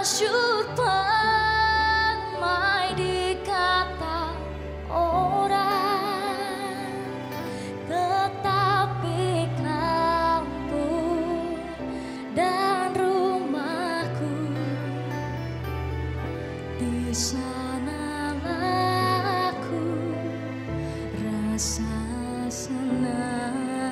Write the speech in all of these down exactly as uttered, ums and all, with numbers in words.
masyhur permai dikata orang, tetapi kampung dan rumahku di sanalah aku rasa senang.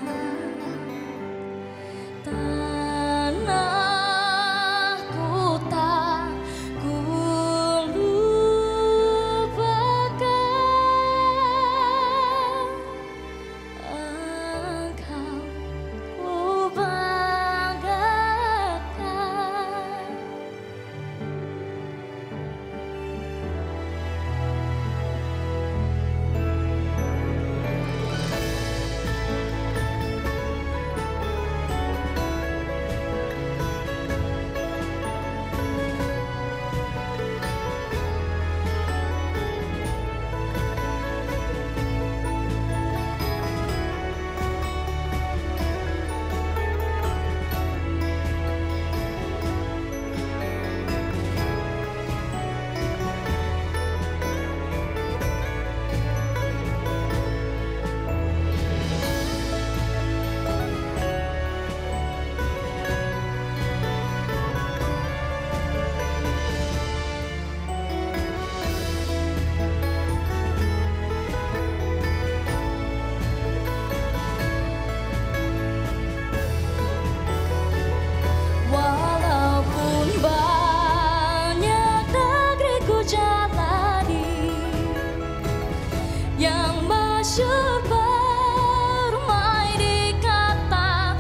Masyhur permai dikata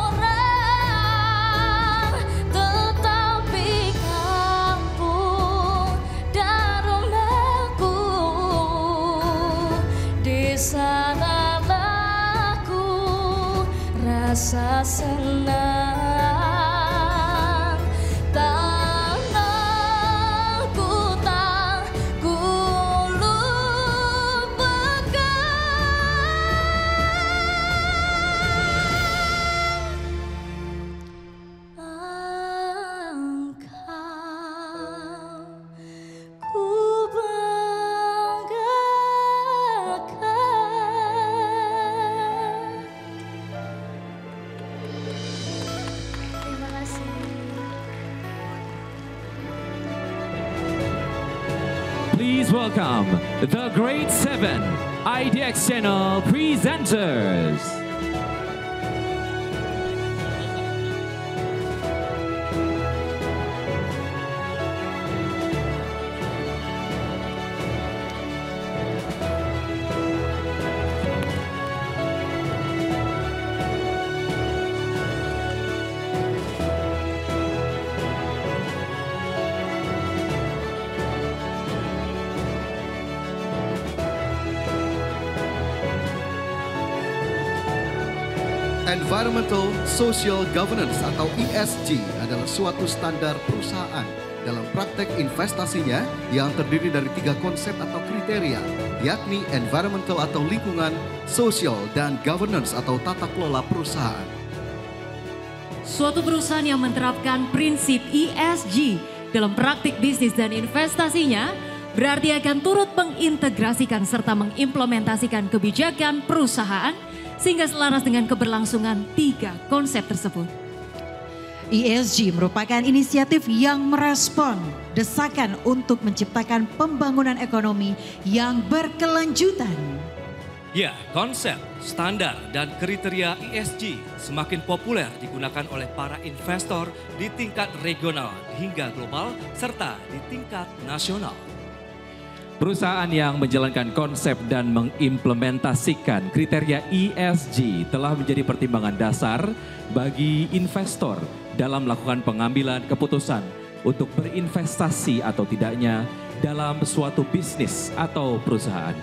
orang, tetapi kampung dan rumahku di sanalah aku rasa senang. Please welcome the Grade seven I D X Channel presenters. Environmental Social Governance atau E S G adalah suatu standar perusahaan dalam praktek investasinya yang terdiri dari tiga konsep atau kriteria, yakni environmental atau lingkungan, social, dan governance atau tata kelola perusahaan. Suatu perusahaan yang menerapkan prinsip E S G dalam praktik bisnis dan investasinya berarti akan turut mengintegrasikan serta mengimplementasikan kebijakan perusahaan sehingga selaras dengan keberlangsungan tiga konsep tersebut. E S G merupakan inisiatif yang merespon desakan untuk menciptakan pembangunan ekonomi yang berkelanjutan. Ya, konsep, standar, dan kriteria E S G semakin populer digunakan oleh para investor di tingkat regional hingga global serta di tingkat nasional. Perusahaan yang menjalankan konsep dan mengimplementasikan kriteria E S G telah menjadi pertimbangan dasar bagi investor dalam melakukan pengambilan keputusan untuk berinvestasi atau tidaknya dalam suatu bisnis atau perusahaan.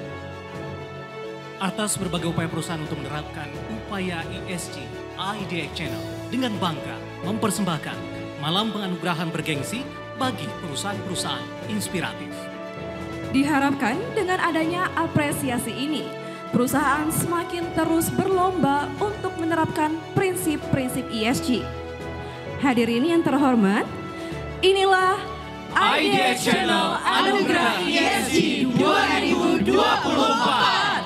Atas berbagai upaya perusahaan untuk menerapkan upaya E S G, I D X Channel dengan bangga mempersembahkan malam penganugerahan bergengsi bagi perusahaan-perusahaan inspiratif. Diharapkan dengan adanya apresiasi ini, perusahaan semakin terus berlomba untuk menerapkan prinsip-prinsip E S G. Hadirin yang terhormat, Inilah I D X Channel Anugerah I S G dua ribu dua puluh empat.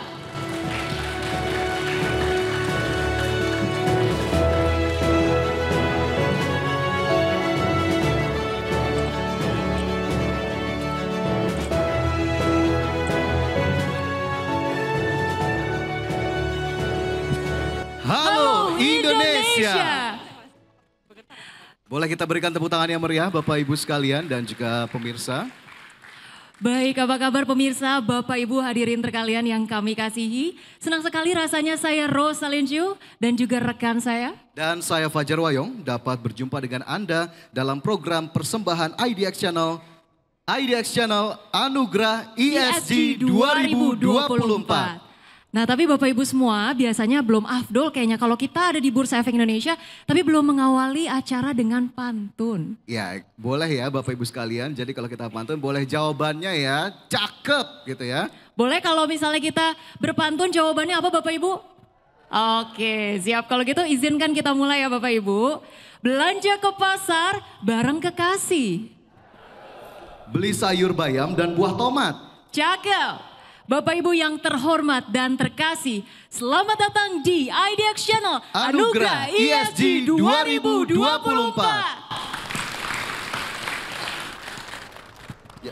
Halo Indonesia. Boleh kita berikan tepuk tangan yang meriah Bapak Ibu sekalian dan juga pemirsa. Baik, apa kabar pemirsa, Bapak Ibu hadirin terkalian yang kami kasihi. Senang sekali rasanya saya Rosa Lenju dan juga rekan saya. Dan saya Fajar Wayong dapat berjumpa dengan Anda dalam program persembahan I D X Channel. I D X Channel Anugerah I S G dua ribu dua puluh empat. Nah tapi Bapak Ibu semua biasanya belum afdol kayaknya kalau kita ada di Bursa Efek Indonesia tapi belum mengawali acara dengan pantun. Ya boleh ya Bapak Ibu sekalian, jadi kalau kita pantun boleh jawabannya ya cakep gitu ya. Boleh kalau misalnya kita berpantun jawabannya apa Bapak Ibu? Oke siap, kalau gitu izinkan kita mulai ya Bapak Ibu. Belanja ke pasar bareng kekasih. Beli sayur bayam dan buah tomat. Cakep. Bapak Ibu yang terhormat dan terkasih, selamat datang di I D X Channel Anugerah I S G dua ribu dua puluh empat. Ya.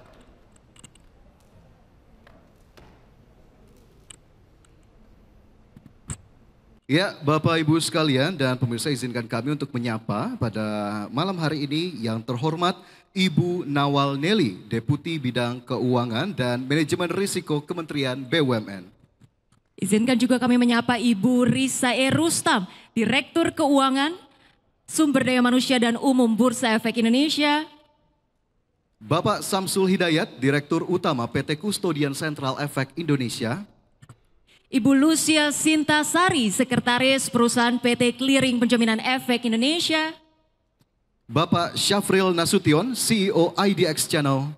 Ya, Bapak Ibu sekalian dan pemirsa, izinkan kami untuk menyapa pada malam hari ini yang terhormat Ibu Nawal Nelly, Deputi Bidang Keuangan dan Manajemen Risiko Kementerian B U M N. Izinkan juga kami menyapa Ibu Risa E. Rustam, Direktur Keuangan, Sumber Daya Manusia dan Umum Bursa Efek Indonesia. Bapak Samsul Hidayat, Direktur Utama P T Kustodian Sentral Efek Indonesia. Ibu Lucia Sintasari, Sekretaris Perusahaan P T Clearing Penjaminan Efek Indonesia. Bapak Syafril Nasution, C E O I D X Channel.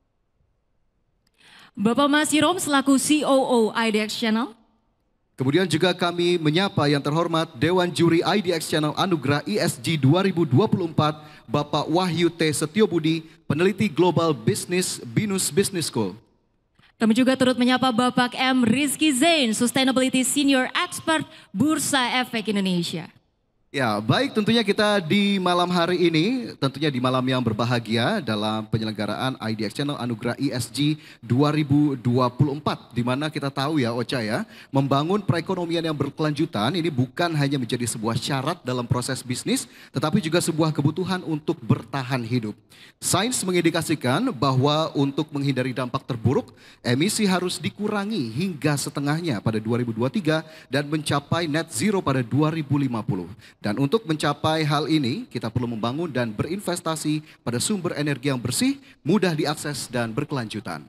Bapak Masirom selaku C O O I D X Channel. Kemudian juga kami menyapa yang terhormat Dewan Juri I D X Channel Anugerah I S G dua ribu dua puluh empat, Bapak Wahyu T. Setiobudi, Peneliti Global Business Binus Business School. Kami juga turut menyapa Bapak M. Rizky Zain, Sustainability Senior Expert Bursa Efek Indonesia. Ya, baik, tentunya kita di malam hari ini, tentunya di malam yang berbahagia dalam penyelenggaraan I D X Channel Anugerah I S G dua ribu dua puluh empat. Di mana kita tahu ya Ocha ya, membangun perekonomian yang berkelanjutan ini bukan hanya menjadi sebuah syarat dalam proses bisnis, tetapi juga sebuah kebutuhan untuk bertahan hidup. Sains mengindikasikan bahwa untuk menghindari dampak terburuk, emisi harus dikurangi hingga setengahnya pada dua ribu dua puluh tiga dan mencapai net zero pada dua ribu lima puluh. Dan untuk mencapai hal ini, kita perlu membangun dan berinvestasi pada sumber energi yang bersih, mudah diakses dan berkelanjutan.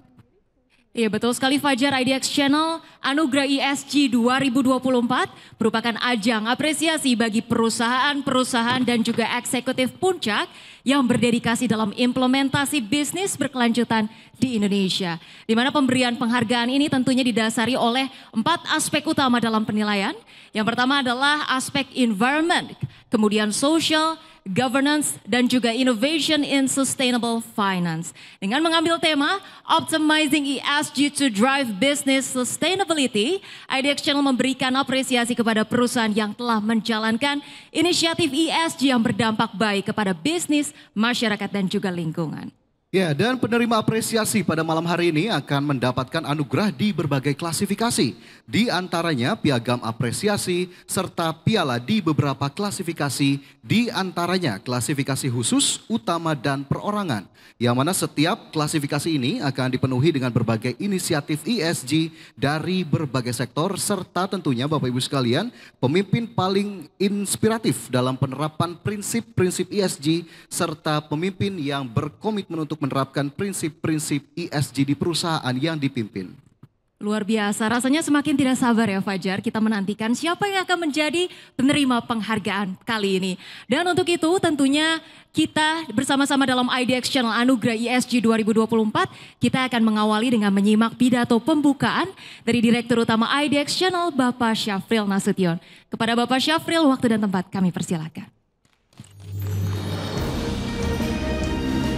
Iya betul sekali Fajar, I D X Channel Anugerah I S G dua ribu dua puluh empat merupakan ajang apresiasi bagi perusahaan-perusahaan dan juga eksekutif puncak yang berdedikasi dalam implementasi bisnis berkelanjutan di Indonesia. Di mana pemberian penghargaan ini tentunya didasari oleh empat aspek utama dalam penilaian. Yang pertama adalah aspek environment, kemudian social, governance, dan juga innovation in sustainable finance. Dengan mengambil tema Optimizing I S G to Drive Business Sustainability, I D X Channel memberikan apresiasi kepada perusahaan yang telah menjalankan inisiatif I S G yang berdampak baik kepada bisnis, masyarakat, dan juga lingkungan. Ya, dan penerima apresiasi pada malam hari ini akan mendapatkan anugerah di berbagai klasifikasi. Di antaranya piagam apresiasi serta piala di beberapa klasifikasi, di antaranya klasifikasi khusus, utama, dan perorangan. Yang mana setiap klasifikasi ini akan dipenuhi dengan berbagai inisiatif I S G dari berbagai sektor, serta tentunya Bapak Ibu sekalian, pemimpin paling inspiratif dalam penerapan prinsip-prinsip I S G, serta pemimpin yang berkomitmen untuk menerapkan prinsip-prinsip I S G di perusahaan yang dipimpin. Luar biasa, rasanya semakin tidak sabar ya Fajar, kita menantikan siapa yang akan menjadi penerima penghargaan kali ini. Dan untuk itu tentunya kita bersama-sama dalam I D X Channel Anugerah I S G dua ribu dua puluh empat, kita akan mengawali dengan menyimak pidato pembukaan dari Direktur Utama I D X Channel Bapak Syafril Nasution. Kepada Bapak Syafril, waktu dan tempat kami persilakan.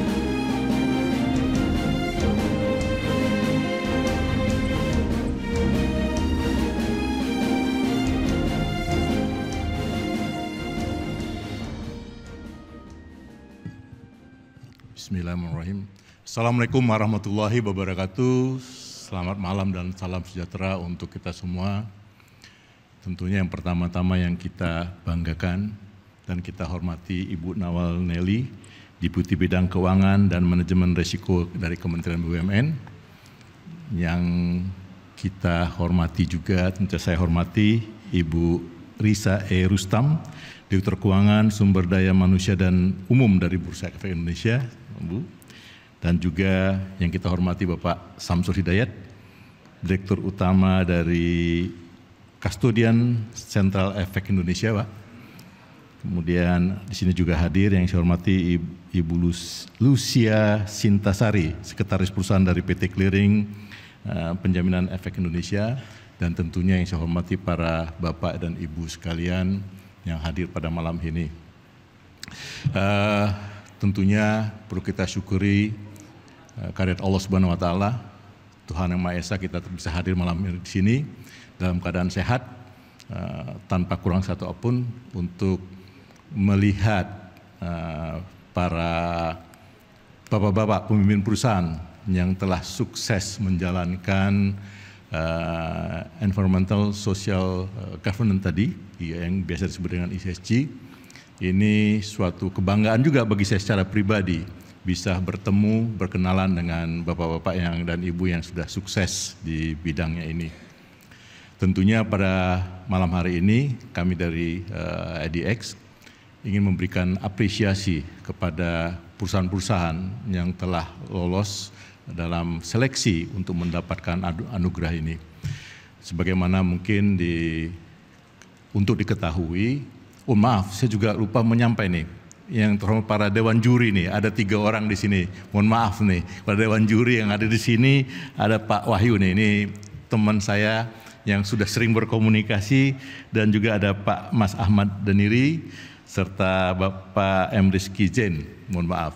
Bismillahirrahmanirrahim. Assalamualaikum warahmatullahi wabarakatuh. Selamat malam dan salam sejahtera untuk kita semua. Tentunya yang pertama-tama yang kita banggakan dan kita hormati Ibu Nawal Nelly, Deputi Bidang Keuangan dan Manajemen Risiko dari Kementerian B U M N. Yang kita hormati juga, tentu saya hormati Ibu Risa E. Rustam, Direktur Keuangan, Sumber Daya Manusia dan Umum dari Bursa Efek Indonesia, Bu. Dan juga yang kita hormati Bapak Samsul Hidayat, Direktur Utama dari Kustodian Sentral Efek Indonesia, Pak. Kemudian di sini juga hadir yang saya hormati Ibu Lucia Sintasari, Sekretaris Perusahaan dari P T Clearing uh, Penjaminan Efek Indonesia, dan tentunya yang saya hormati para Bapak dan Ibu sekalian yang hadir pada malam ini. Uh, tentunya perlu kita syukuri uh, karunia Allah Subhanahu Wa Taala, Tuhan Yang Maha Esa, kita bisa hadir malam ini di sini dalam keadaan sehat, uh, tanpa kurang satu apapun untuk melihat uh, para bapak-bapak pemimpin perusahaan yang telah sukses menjalankan uh, environmental social uh, governance tadi, yang biasa disebut dengan E S G. Ini suatu kebanggaan juga bagi saya secara pribadi bisa bertemu, berkenalan dengan bapak-bapak yang dan ibu yang sudah sukses di bidangnya ini. Tentunya pada malam hari ini kami dari uh, I D X ingin memberikan apresiasi kepada perusahaan-perusahaan yang telah lolos dalam seleksi untuk mendapatkan anugerah ini. Sebagaimana mungkin di untuk diketahui, oh maaf, saya juga lupa menyampaikan nih, yang terhormat para dewan juri nih, ada tiga orang di sini. Mohon maaf nih, para dewan juri yang ada di sini, ada Pak Wahyu nih, ini teman saya yang sudah sering berkomunikasi, dan juga ada Pak Mas Ahmad Daniri, serta Bapak M. Rizky Zain, mohon maaf.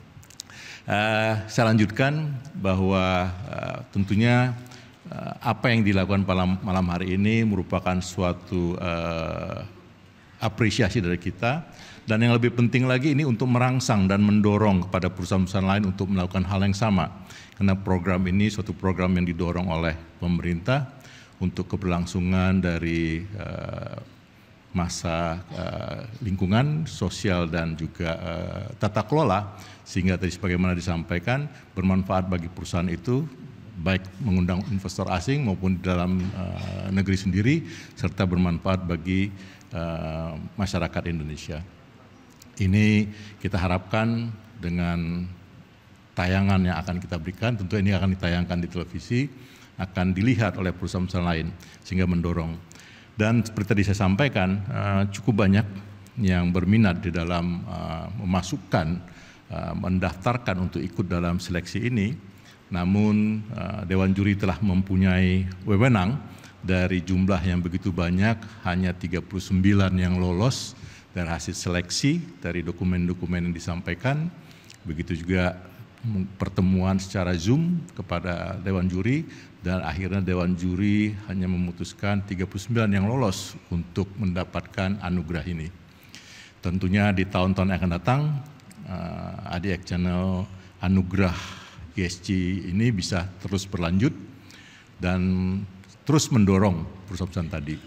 Uh, saya lanjutkan bahwa uh, tentunya uh, apa yang dilakukan malam, malam hari ini merupakan suatu uh, apresiasi dari kita, dan yang lebih penting lagi ini untuk merangsang dan mendorong kepada perusahaan-perusahaan lain untuk melakukan hal yang sama, karena program ini suatu program yang didorong oleh pemerintah untuk keberlangsungan dari uh, masa uh, lingkungan, sosial, dan juga uh, tata kelola, sehingga tadi sebagaimana disampaikan bermanfaat bagi perusahaan itu, baik mengundang investor asing maupun dalam uh, negeri sendiri, serta bermanfaat bagi uh, masyarakat Indonesia. Ini kita harapkan dengan tayangan yang akan kita berikan, tentu ini akan ditayangkan di televisi, akan dilihat oleh perusahaan-perusahaan lain, sehingga mendorong. Dan seperti tadi saya sampaikan, uh, cukup banyak yang berminat di dalam uh, memasukkan, uh, mendaftarkan untuk ikut dalam seleksi ini. Namun uh, Dewan Juri telah mempunyai wewenang dari jumlah yang begitu banyak, hanya tiga puluh sembilan yang lolos dari hasil seleksi dari dokumen-dokumen yang disampaikan. Begitu juga pertemuan secara Zoom kepada Dewan Juri, dan akhirnya Dewan Juri hanya memutuskan tiga puluh sembilan yang lolos untuk mendapatkan anugerah ini. Tentunya di tahun-tahun yang akan datang, uh, I D X Channel anugerah E S G ini bisa terus berlanjut dan terus mendorong perusahaan-perusahaan tadi.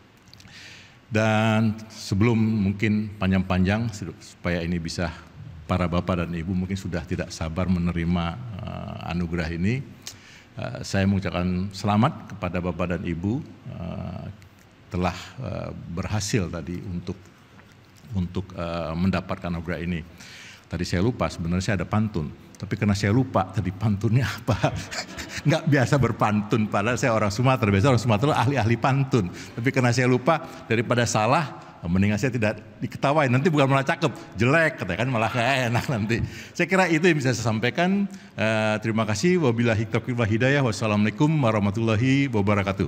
Dan sebelum mungkin panjang-panjang, supaya ini bisa para bapak dan ibu mungkin sudah tidak sabar menerima uh, anugerah ini, Uh, saya mengucapkan selamat kepada Bapak dan Ibu uh, telah uh, berhasil tadi untuk untuk uh, mendapatkan anugerah ini. Tadi saya lupa, sebenarnya saya ada pantun, tapi karena saya lupa tadi pantunnya apa, nggak biasa berpantun, padahal saya orang Sumatera, biasa orang Sumatera ahli-ahli pantun, tapi karena saya lupa, daripada salah, mendingan saya tidak diketawain, nanti bukan malah cakep, jelek, katakan malah gak enak nanti. Saya kira itu yang bisa saya sampaikan. Uh, terima kasih. Wabillahi taufiq wal hidayah. Wassalamualaikum warahmatullahi wabarakatuh.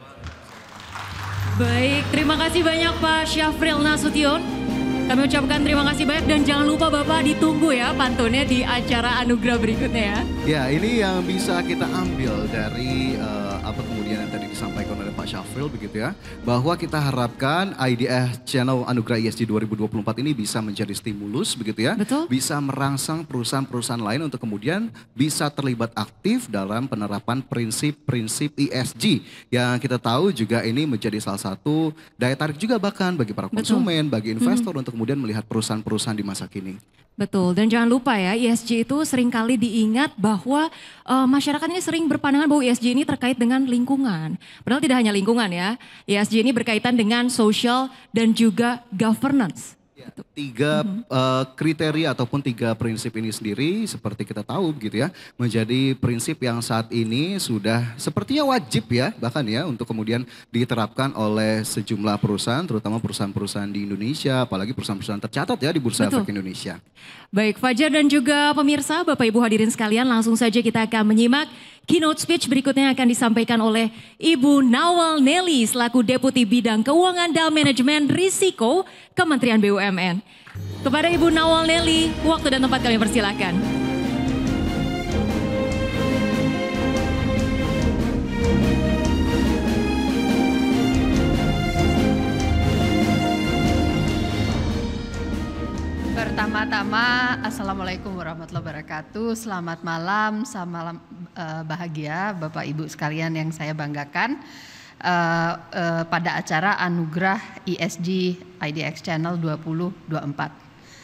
Baik, terima kasih banyak Pak Syafril Nasution. Kami ucapkan terima kasih banyak, dan jangan lupa Bapak ditunggu ya pantunnya di acara anugerah berikutnya ya. Ya, ini yang bisa kita ambil dari uh, apa kemudian tadi disampaikan oleh Pak Syafril begitu ya, bahwa kita harapkan I D X Channel Anugerah I S G dua ribu dua puluh empat ini bisa menjadi stimulus begitu ya, Betul. bisa merangsang perusahaan-perusahaan lain untuk kemudian bisa terlibat aktif dalam penerapan prinsip-prinsip I S G yang kita tahu juga ini menjadi salah satu daya tarik juga bahkan bagi para konsumen, Betul. bagi investor hmm. untuk kemudian melihat perusahaan-perusahaan di masa kini. Betul, dan jangan lupa ya, I S G itu seringkali diingat bahwa uh, masyarakat ini sering berpandangan bahwa I S G ini terkait dengan lingkungan. Padahal tidak hanya lingkungan ya, I S G ini berkaitan dengan social dan juga governance. Ya, tiga mm-hmm. uh, kriteria ataupun tiga prinsip ini sendiri seperti kita tahu begitu ya, menjadi prinsip yang saat ini sudah sepertinya wajib ya bahkan ya untuk kemudian diterapkan oleh sejumlah perusahaan, terutama perusahaan-perusahaan di Indonesia, apalagi perusahaan-perusahaan tercatat ya di Bursa Efek Indonesia. Baik Fajar dan juga pemirsa, Bapak Ibu hadirin sekalian, langsung saja kita akan menyimak keynote speech berikutnya yang akan disampaikan oleh Ibu Nawal Nelly selaku Deputi Bidang Keuangan dan Manajemen Risiko Kementerian B U M N. Kepada Ibu Nawal Nelly, waktu dan tempat kami persilakan. Pertama-tama, Assalamualaikum warahmatullahi wabarakatuh. Selamat malam, selamat malam uh, bahagia Bapak Ibu sekalian yang saya banggakan uh, uh, pada acara Anugerah I S G I D X Channel dua ribu dua puluh empat.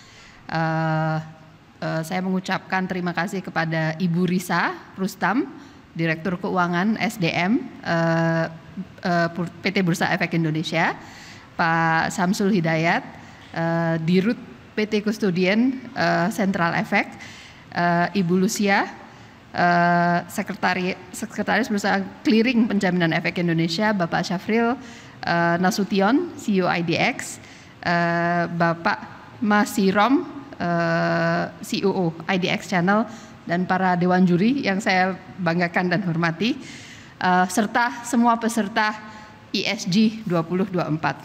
Uh, uh, saya mengucapkan terima kasih kepada Ibu Risa Rustam, Direktur Keuangan S D M uh, uh, P T Bursa Efek Indonesia, Pak Samsul Hidayat, uh, Dirut P T Kustodien uh, Central Efek, uh, Ibu Lucia, uh, Sekretari, Sekretaris Perusahaan Clearing Penjaminan Efek Indonesia, Bapak Syafril uh, Nasution, C E O I D X, uh, Bapak Mas Sirom, uh, C E O I D X Channel, dan para Dewan Juri yang saya banggakan dan hormati, uh, serta semua peserta I S G dua ribu dua puluh empat.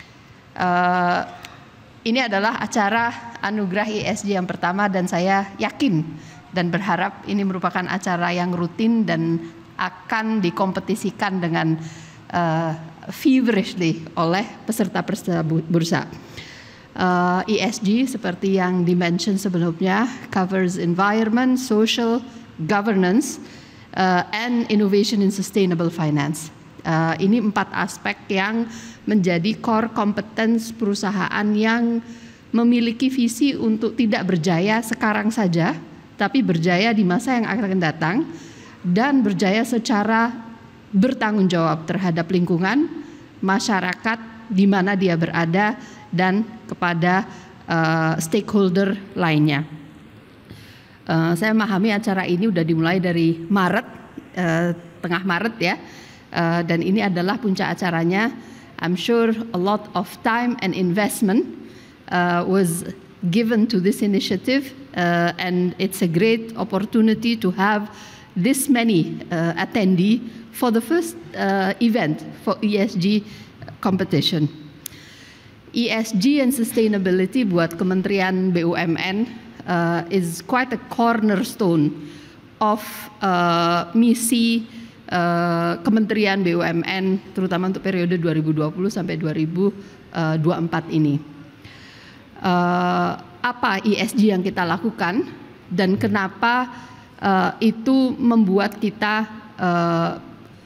Uh, Ini adalah acara Anugerah I S G yang pertama dan saya yakin dan berharap ini merupakan acara yang rutin dan akan dikompetisikan dengan uh, feverishly oleh peserta-peserta bursa. Uh, I S G seperti yang dimention sebelumnya covers environment, social, governance, uh, and innovation in sustainable finance. Uh, ini empat aspek yang menjadi core competence perusahaan yang memiliki visi untuk tidak berjaya sekarang saja, tapi berjaya di masa yang akan datang dan berjaya secara bertanggung jawab terhadap lingkungan, masyarakat di mana dia berada, dan kepada uh, stakeholder lainnya. Uh, saya memahami acara ini sudah dimulai dari Maret, uh, tengah Maret ya. Uh, dan ini adalah puncak acaranya. I'm sure a lot of time and investment uh, was given to this initiative, uh, and it's a great opportunity to have this many uh, attendee for the first uh, event for I S G competition. I S G and sustainability buat Kementerian B U M N uh, is quite a cornerstone of uh, misi Uh, Kementerian B U M N terutama untuk periode dua ribu dua puluh sampai dua ribu dua puluh empat ini. Uh, apa I S G yang kita lakukan dan kenapa uh, itu membuat kita uh,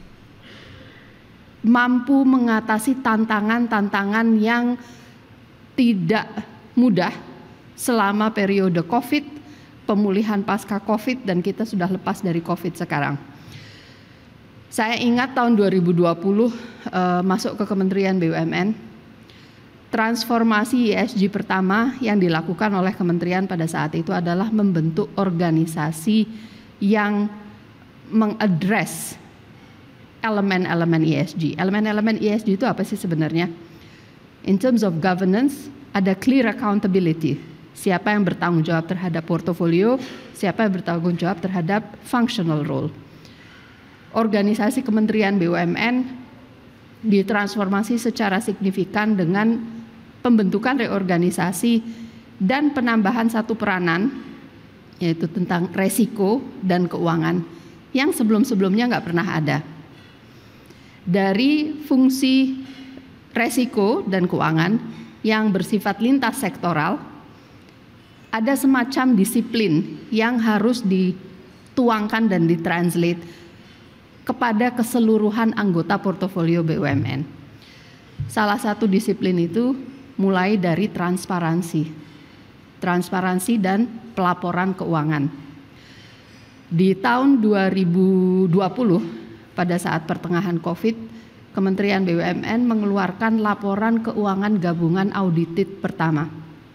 mampu mengatasi tantangan-tantangan yang tidak mudah selama periode COVID, pemulihan pasca COVID, dan kita sudah lepas dari COVID sekarang. Saya ingat tahun dua ribu dua puluh uh, masuk ke Kementerian B U M N, transformasi I S G pertama yang dilakukan oleh kementerian pada saat itu adalah membentuk organisasi yang mengadres elemen-elemen I S G. Elemen-elemen I S G itu apa sih sebenarnya? In terms of governance, ada clear accountability. Siapa yang bertanggung jawab terhadap portofolio, siapa yang bertanggung jawab terhadap functional role. Organisasi Kementerian B U M N ditransformasi secara signifikan dengan pembentukan reorganisasi dan penambahan satu peranan, yaitu tentang resiko dan keuangan yang sebelum-sebelumnya nggak pernah ada. dari fungsi resiko dan keuangan yang bersifat lintas sektoral, ada semacam disiplin yang harus dituangkan dan ditranslate kepada keseluruhan anggota portofolio B U M N. Salah satu disiplin itu mulai dari transparansi, transparansi dan pelaporan keuangan. Di tahun dua ribu dua puluh, pada saat pertengahan COVID, Kementerian B U M N mengeluarkan laporan keuangan gabungan audited pertama.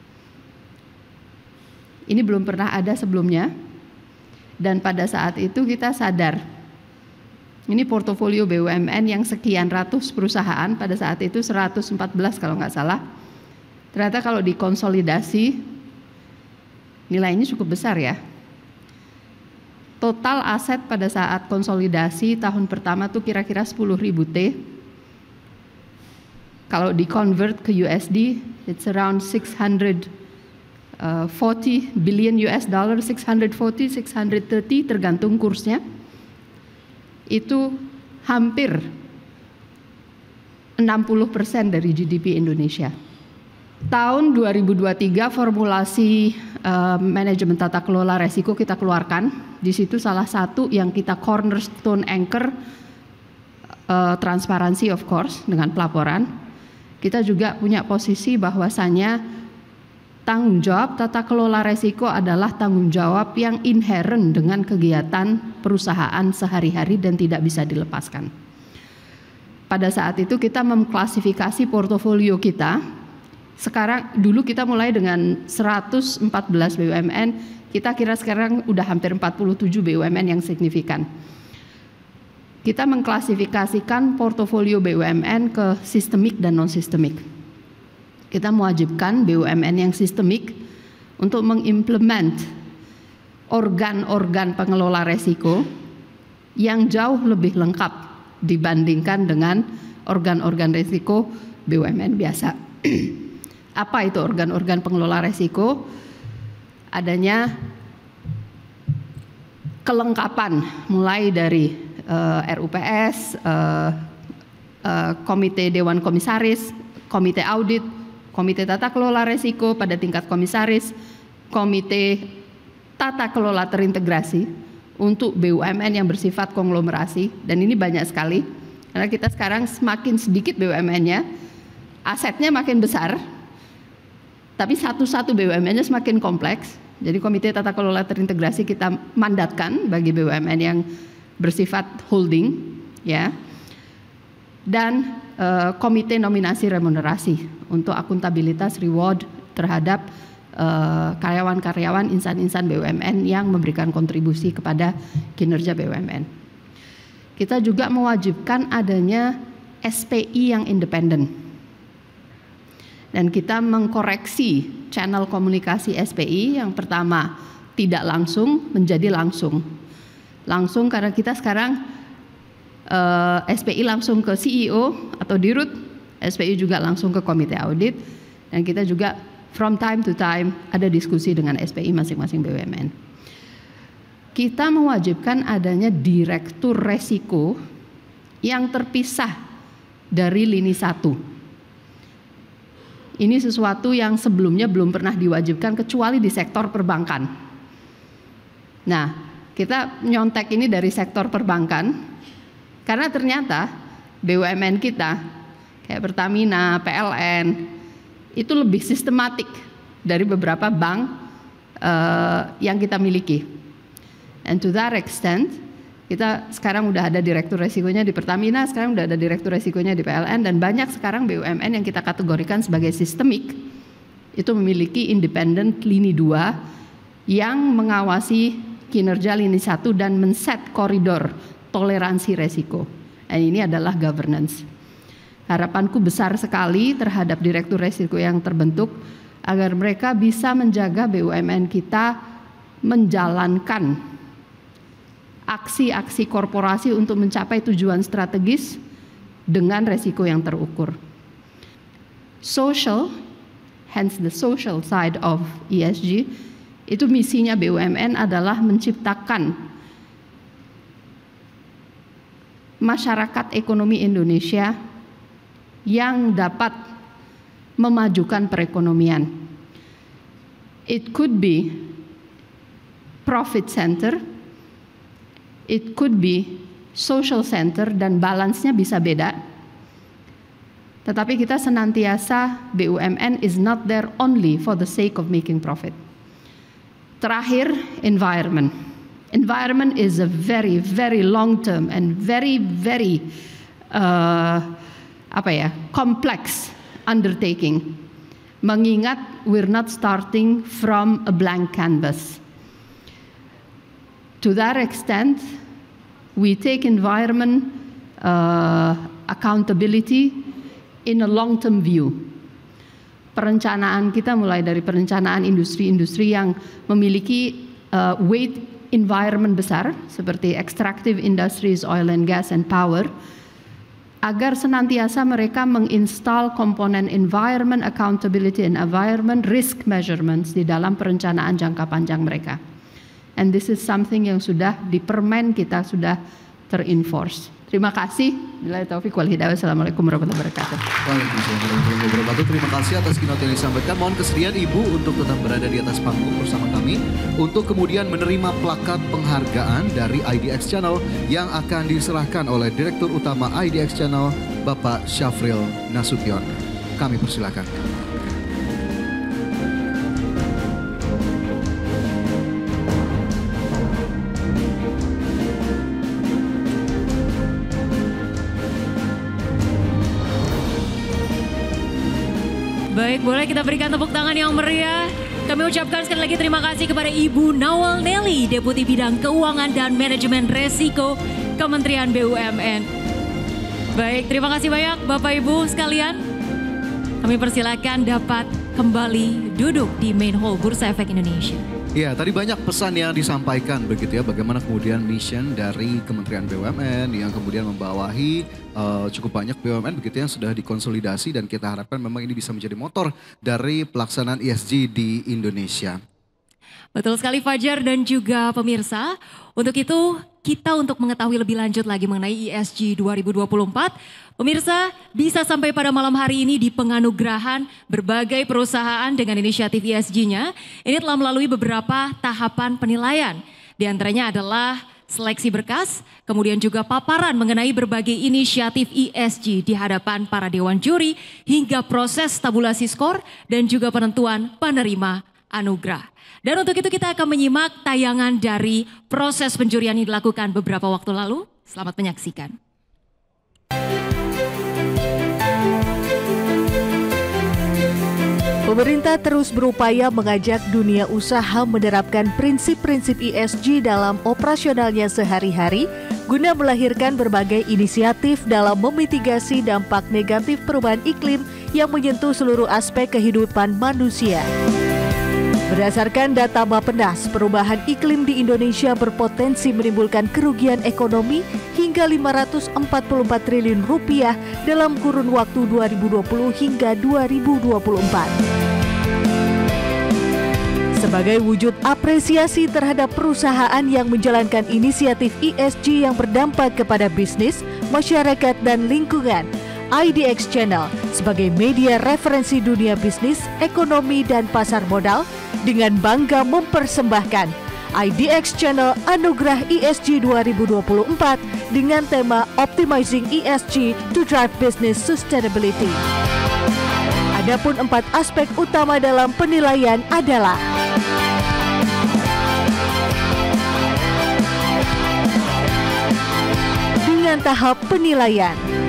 Ini belum pernah ada sebelumnya, dan pada saat itu kita sadar, ini portofolio B U M N yang sekian ratus perusahaan, pada saat itu seratus empat belas kalau nggak salah, ternyata kalau dikonsolidasi, nilainya cukup besar ya. Total aset pada saat konsolidasi tahun pertama tuh kira-kira sepuluh ribu T. Kalau di-convert ke U S D, it's around six hundred forty billion U S dollar, six hundred forty, six hundred thirty tergantung kursnya. Itu hampir enam puluh persen dari G D P Indonesia. Tahun dua ribu dua puluh tiga formulasi uh, manajemen tata kelola resiko kita keluarkan. Di situ salah satu yang kita cornerstone anchor uh, transparansi of course dengan pelaporan. Kita juga punya posisi bahwasanya tanggung jawab tata kelola resiko adalah tanggung jawab yang inherent dengan kegiatan perusahaan sehari-hari dan tidak bisa dilepaskan. Pada saat itu kita mengklasifikasi portofolio kita. Sekarang dulu kita mulai dengan seratus empat belas B U M N, kita kira sekarang udah hampir empat puluh tujuh B U M N yang signifikan. Kita mengklasifikasikan portofolio B U M N ke sistemik dan non-sistemik. Kita mewajibkan B U M N yang sistemik untuk mengimplement organ-organ pengelola resiko yang jauh lebih lengkap dibandingkan dengan organ-organ resiko B U M N biasa. Apa itu organ-organ pengelola resiko? Adanya kelengkapan mulai dari uh, R U P S, uh, uh, Komite Dewan Komisaris, Komite Audit, Komite Tata Kelola Resiko pada tingkat komisaris, Komite Tata Kelola Terintegrasi untuk B U M N yang bersifat konglomerasi, dan ini banyak sekali karena kita sekarang semakin sedikit B U M N-nya, asetnya makin besar, tapi satu-satu B U M N-nya semakin kompleks. Jadi Komite Tata Kelola Terintegrasi kita mandatkan bagi B U M N yang bersifat holding, ya, dan uh, Komite Nominasi Remunerasi untuk akuntabilitas reward terhadap karyawan-karyawan uh, insan-insan B U M N yang memberikan kontribusi kepada kinerja B U M N. Kita juga mewajibkan adanya S P I yang independen. Dan kita mengkoreksi channel komunikasi S P I yang pertama tidak langsung menjadi langsung. Langsung karena kita sekarang eh, S P I langsung ke C E O atau Dirut, S P I juga langsung ke Komite Audit, dan kita juga from time to time ada diskusi dengan S P I masing-masing B U M N. Kita mewajibkan adanya direktur resiko yang terpisah dari lini satu. Ini sesuatu yang sebelumnya belum pernah diwajibkan kecuali di sektor perbankan. Nah, kita nyontek ini dari sektor perbankan karena ternyata B U M N kita kayak Pertamina, P L N itu lebih sistematik dari beberapa bank uh, yang kita miliki. And to that extent, kita sekarang udah ada direktur resikonya di Pertamina, sekarang udah ada direktur resikonya di P L N, dan banyak sekarang B U M N yang kita kategorikan sebagai sistemik itu memiliki independent lini dua yang mengawasi kinerja lini satu dan men-set koridor toleransi resiko. Dan ini adalah governance. Harapanku besar sekali terhadap direktur resiko yang terbentuk agar mereka bisa menjaga B U M N kita menjalankan aksi-aksi korporasi untuk mencapai tujuan strategis dengan resiko yang terukur. Social, hence the social side of E S G, itu misinya B U M N adalah menciptakan masyarakat ekonomi Indonesia yang dapat memajukan perekonomian. It could be profit center, it could be social center, dan balance-nya bisa beda. Tetapi kita senantiasa, B U M N is not there only for the sake of making profit. Terakhir, environment. Environment is a very, very long term and very, very uh, apa ya, complex undertaking. Mengingat we're not starting from a blank canvas. To that extent, we take environment uh, accountability in a long-term view. Perencanaan kita mulai dari perencanaan industri-industri yang memiliki uh, weight environment besar seperti extractive industries, oil and gas and power, agar senantiasa mereka menginstal komponen environment accountability and environment risk measurements di dalam perencanaan jangka panjang mereka. And this is something yang sudah di permen kita sudah terinforce. Terima kasih. Billahi taufiq wal hidayah. Wassalamualaikum warahmatullahi wabarakatuh. Waalaikumsalam warahmatullahi wabarakatuh. Terima kasih atas keynote yang disampaikan. Mohon kesediaan Ibu untuk tetap berada di atas panggung bersama kami untuk kemudian menerima plakat penghargaan dari I D X Channel yang akan diserahkan oleh Direktur Utama I D X Channel, Bapak Syafril Nasution. Kami persilakan. Baik, boleh kita berikan tepuk tangan yang meriah. Kami ucapkan sekali lagi terima kasih kepada Ibu Nawal Nelly, Deputi Bidang Keuangan dan Manajemen Resiko Kementerian B U M N. Baik, terima kasih banyak Bapak Ibu sekalian. Kami persilakan dapat kembali duduk di main hall Bursa Efek Indonesia. Ya, tadi banyak pesan yang disampaikan begitu ya, bagaimana kemudian mission dari Kementerian B U M N yang kemudian membawahi uh, cukup banyak B U M N begitu yang sudah dikonsolidasi, dan kita harapkan memang ini bisa menjadi motor dari pelaksanaan E S G di Indonesia. Betul sekali Fajar dan juga pemirsa. Untuk itu kita untuk mengetahui lebih lanjut lagi mengenai E S G dua ribu dua puluh empat, pemirsa bisa sampai pada malam hari ini di penganugerahan berbagai perusahaan dengan inisiatif E S G-nya. Ini telah melalui beberapa tahapan penilaian. Di antaranya adalah seleksi berkas, kemudian juga paparan mengenai berbagai inisiatif E S G di hadapan para dewan juri, hingga proses tabulasi skor dan juga penentuan penerima anugerah. Dan untuk itu kita akan menyimak tayangan dari proses penjurian yang dilakukan beberapa waktu lalu. Selamat menyaksikan. Pemerintah terus berupaya mengajak dunia usaha menerapkan prinsip-prinsip E S G dalam operasionalnya sehari-hari guna melahirkan berbagai inisiatif dalam memitigasi dampak negatif perubahan iklim yang menyentuh seluruh aspek kehidupan manusia. Berdasarkan data Bappenas, perubahan iklim di Indonesia berpotensi menimbulkan kerugian ekonomi hingga lima ratus empat puluh empat triliun rupiah dalam kurun waktu dua ribu dua puluh hingga dua ribu dua puluh empat. Sebagai wujud apresiasi terhadap perusahaan yang menjalankan inisiatif E S G yang berdampak kepada bisnis, masyarakat, dan lingkungan, I D X Channel sebagai media referensi dunia bisnis, ekonomi, dan pasar modal dengan bangga mempersembahkan I D X Channel Anugerah E S G dua ribu dua puluh empat dengan tema Optimizing E S G to Drive Business Sustainability. Adapun empat aspek utama dalam penilaian adalah: dengan tahap penilaian,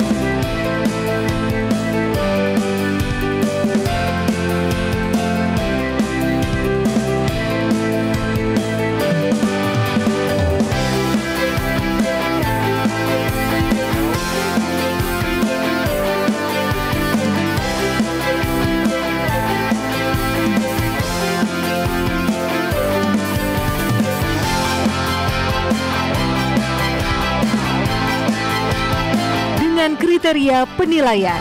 dengan kriteria penilaian,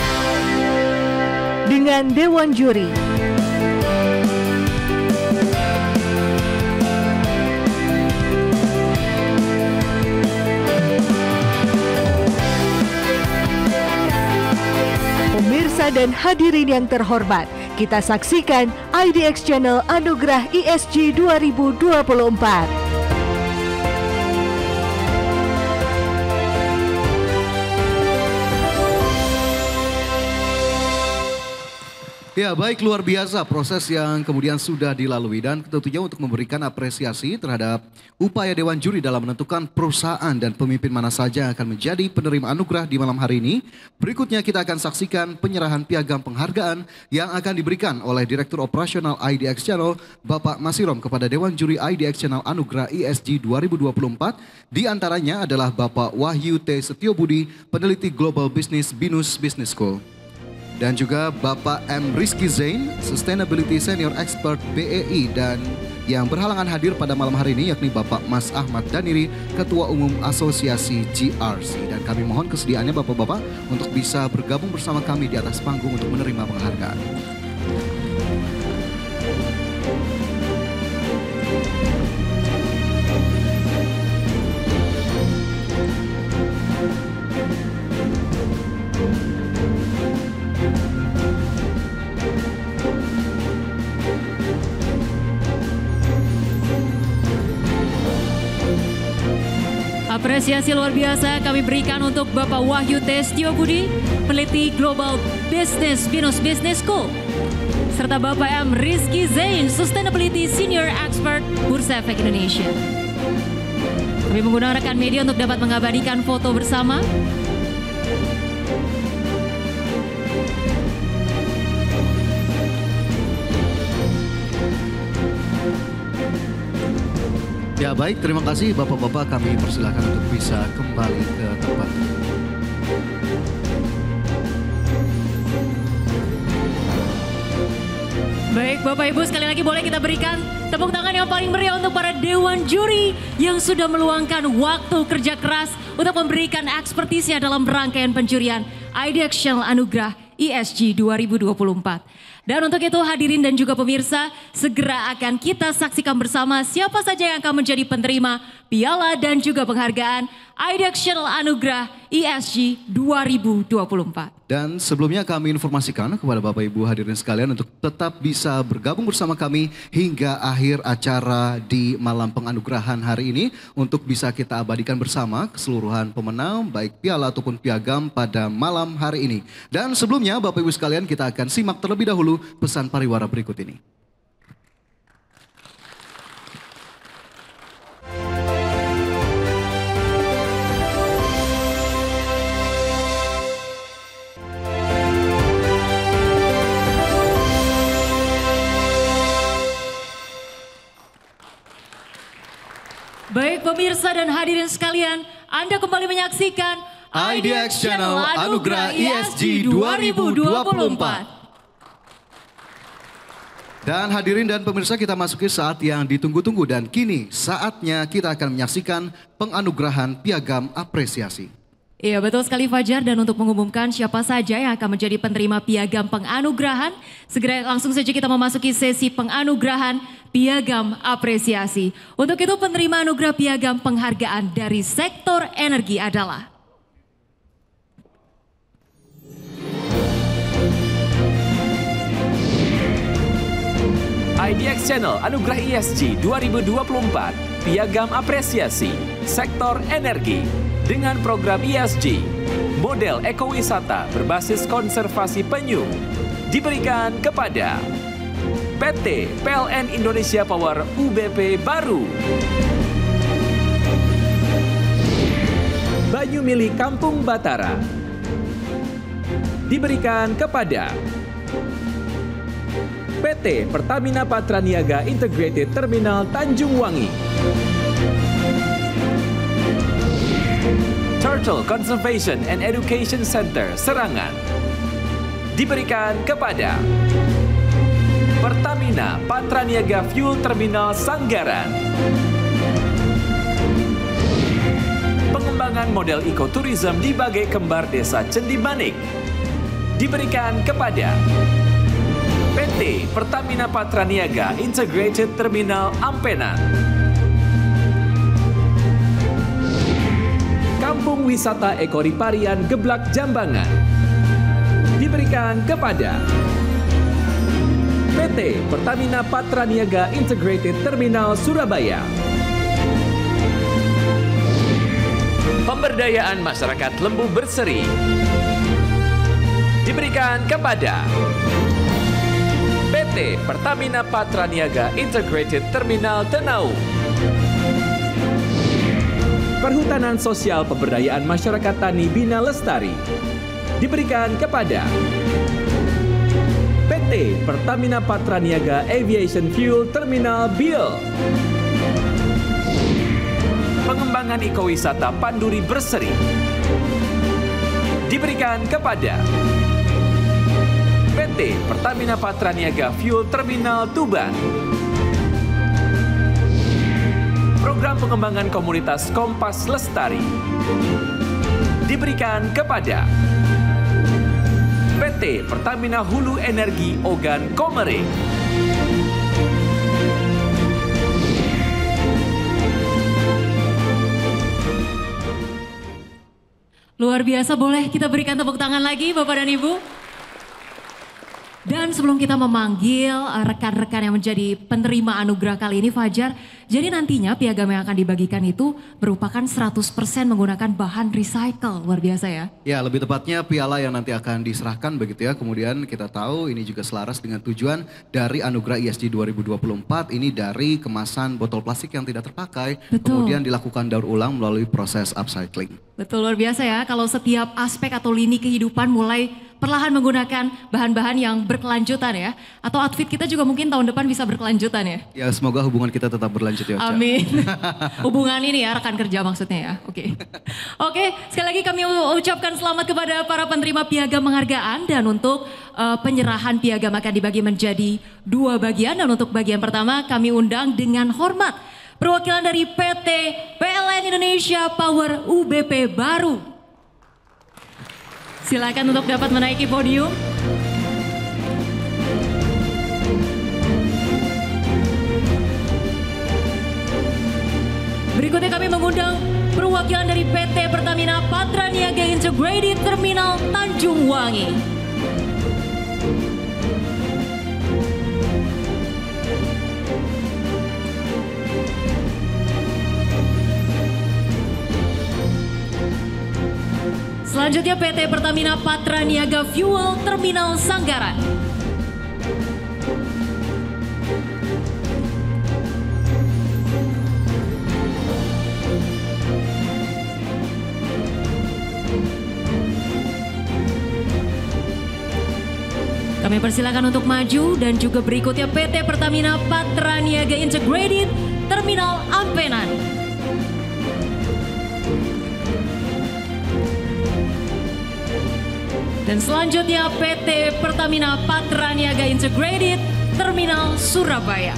dengan dewan juri, Pemirsa dan hadirin yang terhormat, kita saksikan I D X Channel Anugerah E S G dua ribu dua puluh empat. Ya baik, luar biasa proses yang kemudian sudah dilalui dan tentunya untuk memberikan apresiasi terhadap upaya Dewan Juri dalam menentukan perusahaan dan pemimpin mana saja yang akan menjadi penerima anugerah di malam hari ini. Berikutnya kita akan saksikan penyerahan piagam penghargaan yang akan diberikan oleh Direktur Operasional I D X Channel Bapak Masirom kepada Dewan Juri I D X Channel Anugerah E S G dua ribu dua puluh empat. Di antaranya adalah Bapak Wahyu T. Setiobudi, peneliti Global Business Binus Business School. Dan juga Bapak M. Rizky Zain, Sustainability Senior Expert B E I, dan yang berhalangan hadir pada malam hari ini yakni Bapak Mas Ahmad Daniri, Ketua Umum Asosiasi G R C. Dan kami mohon kesediaannya Bapak-Bapak untuk bisa bergabung bersama kami di atas panggung untuk menerima penghargaan. Apresiasi luar biasa kami berikan untuk Bapak Wahyu T. Setiobudi, peneliti Global Business Binus Business School, serta Bapak M. Rizky Zain, Sustainability Senior Expert Bursa Efek Indonesia. Kami menggunakan rekan media untuk dapat mengabadikan foto bersama. Ya baik, terima kasih Bapak-Bapak, kami persilakan untuk bisa kembali ke tempat. Baik Bapak Ibu, sekali lagi boleh kita berikan tepuk tangan yang paling meriah untuk para Dewan Juri yang sudah meluangkan waktu kerja keras untuk memberikan ekspertisnya dalam rangkaian penjurian I D X Channel Anugerah E S G dua ribu dua puluh empat. Dan untuk itu hadirin dan juga pemirsa, segera akan kita saksikan bersama siapa saja yang akan menjadi penerima piala dan juga penghargaan I D X Channel Anugerah E S G dua ribu dua puluh empat. Dan sebelumnya kami informasikan kepada Bapak Ibu hadirin sekalian untuk tetap bisa bergabung bersama kami hingga akhir acara di malam penganugerahan hari ini untuk bisa kita abadikan bersama keseluruhan pemenang baik piala ataupun piagam pada malam hari ini. Dan sebelumnya Bapak Ibu sekalian, kita akan simak terlebih dahulu pesan pariwara berikut ini. Baik pemirsa dan hadirin sekalian, Anda kembali menyaksikan I D X Channel Anugerah E S G dua ribu dua puluh empat. Dan hadirin dan pemirsa, kita masuki saat yang ditunggu-tunggu dan kini saatnya kita akan menyaksikan penganugerahan piagam apresiasi. Iya betul sekali Fajar, dan untuk mengumumkan siapa saja yang akan menjadi penerima piagam penganugerahan, segera langsung saja kita memasuki sesi penganugerahan piagam apresiasi. Untuk itu penerima anugerah piagam penghargaan dari sektor energi adalah I D X Channel Anugerah E S G dua ribu dua puluh empat, piagam apresiasi sektor energi. Dengan program E S G, model ekowisata berbasis konservasi penyu diberikan kepada P T P L N Indonesia Power U B P Baru. Banyu milik Kampung Batara diberikan kepada P T Pertamina Patraniaga Integrated Terminal Tanjung Wangi. Turtle Conservation and Education Center Serangan diberikan kepada Pertamina Patraniaga Fuel Terminal Sanggaran. Pengembangan model ekoturism di Bagai Kembar Desa Cendimanik diberikan kepada P T Pertamina Patraniaga Integrated Terminal Ampenan. Kampung Wisata Ekoriparian Geblak Jambangan diberikan kepada P T Pertamina Patraniaga Integrated Terminal Surabaya. Pemberdayaan masyarakat Lembu Berseri diberikan kepada P T Pertamina Patraniaga Integrated Terminal Tenau. Perhutanan Sosial Pemberdayaan Masyarakat Tani Bina Lestari diberikan kepada P T Pertamina Patraniaga Aviation Fuel Terminal Biel. Pengembangan ekowisata Panduri Berseri diberikan kepada P T Pertamina Patraniaga Fuel Terminal Tuban. Program pengembangan komunitas Kompas Lestari diberikan kepada P T Pertamina Hulu Energi Ogan Komering. Luar biasa, boleh kita berikan tepuk tangan lagi Bapak dan Ibu? Dan sebelum kita memanggil rekan-rekan yang menjadi penerima anugerah kali ini, Fajar, jadi nantinya piagam yang akan dibagikan itu merupakan seratus persen menggunakan bahan recycle, luar biasa ya? Ya, lebih tepatnya piala yang nanti akan diserahkan begitu ya, kemudian kita tahu ini juga selaras dengan tujuan dari anugerah I S G dua ribu dua puluh empat, ini dari kemasan botol plastik yang tidak terpakai, Betul. kemudian dilakukan daur ulang melalui proses upcycling. Betul, luar biasa ya, kalau setiap aspek atau lini kehidupan mulai perlahan menggunakan bahan-bahan yang berkelanjutan ya. Atau outfit kita juga mungkin tahun depan bisa berkelanjutan ya. Ya, semoga hubungan kita tetap berlanjut ya, Ocha. Amin. Hubungan ini ya, rekan kerja maksudnya ya. Oke. Oke, sekali lagi kami ucapkan selamat kepada para penerima piagam penghargaan. Dan untuk uh, penyerahan piagam akan dibagi menjadi dua bagian. Dan untuk bagian pertama kami undang dengan hormat perwakilan dari P T P L N Indonesia Power U B P Baru. Silakan untuk dapat menaiki podium. Berikutnya kami mengundang perwakilan dari P T Pertamina Patraniaga Integrated Terminal Tanjung Wangi. Selanjutnya P T Pertamina Patraniaga Fuel Terminal Sanggaran. Kami persilakan untuk maju dan juga berikutnya P T Pertamina Patraniaga Integrated Terminal Ampenan. Dan selanjutnya P T Pertamina Patraniaga Integrated Terminal Surabaya.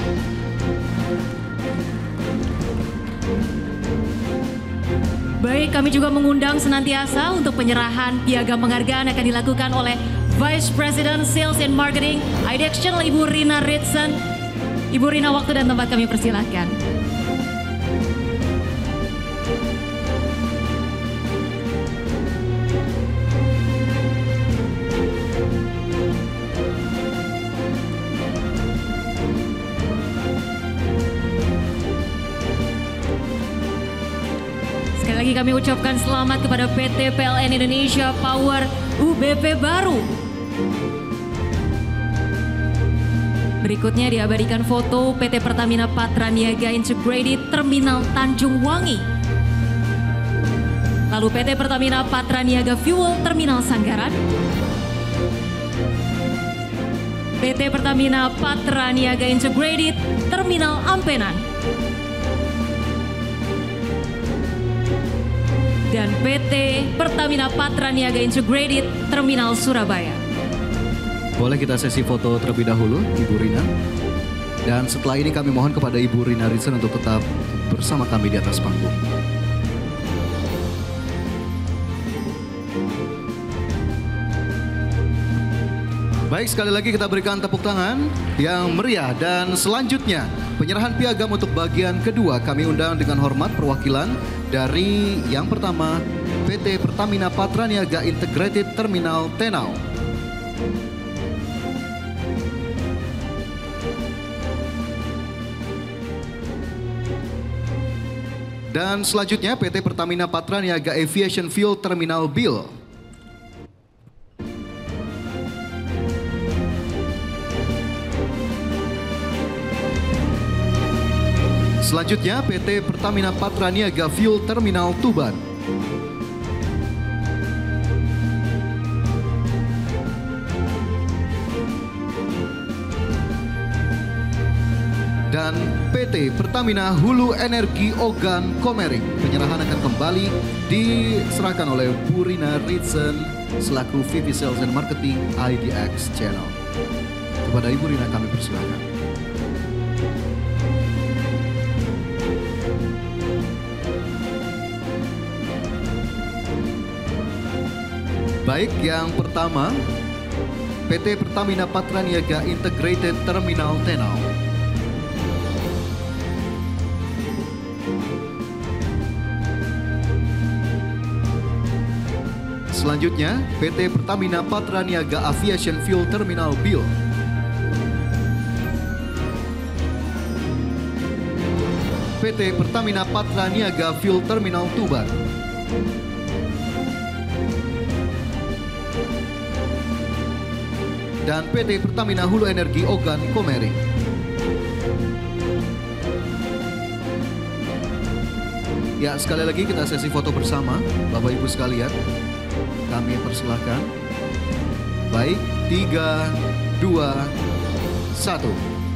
Baik, kami juga mengundang senantiasa untuk penyerahan piagam penghargaan akan dilakukan oleh Vice President Sales and Marketing I D X Channel Ibu Rina Ritson. Ibu Rina, waktu dan tempat kami persilahkan. Lagi kami ucapkan selamat kepada P T P L N Indonesia Power U B P Baru. Berikutnya diabadikan foto P T Pertamina Patraniaga Integrated Terminal Tanjung Wangi. Lalu P T Pertamina Patraniaga Fuel Terminal Sanggaran. P T Pertamina Patraniaga Integrated Terminal Ampenan. Dan P T Pertamina Patraniaga Integrated Terminal Surabaya. Boleh kita sesi foto terlebih dahulu, Ibu Rina. Dan setelah ini kami mohon kepada Ibu Rina Ritson untuk tetap bersama kami di atas panggung. Baik, sekali lagi kita berikan tepuk tangan yang meriah. Dan selanjutnya penyerahan piagam untuk bagian kedua kami undang dengan hormat perwakilan dari yang pertama P T Pertamina Patraniaga Integrated Terminal Tenau. Dan selanjutnya P T Pertamina Patraniaga Aviation Fuel Terminal Bill. Selanjutnya P T Pertamina Patraniaga Fuel Terminal Tuban. Dan P T Pertamina Hulu Energi Ogan Komering. Penyerahan akan kembali diserahkan oleh Bu Rina Ritsen selaku V P Sales and Marketing I D X Channel. Kepada Ibu Rina kami persilakan. Baik, yang pertama P T Pertamina Patraniaga Integrated Terminal Tenau. Selanjutnya, P T Pertamina Patraniaga Aviation Fuel Terminal Bill. P T Pertamina Patraniaga Fuel Terminal Tuban. Dan P T Pertamina Hulu Energi Ogan Komering. Ya, sekali lagi kita sesi foto bersama, Bapak Ibu sekalian. Kami persilahkan. Baik, tiga, dua, satu.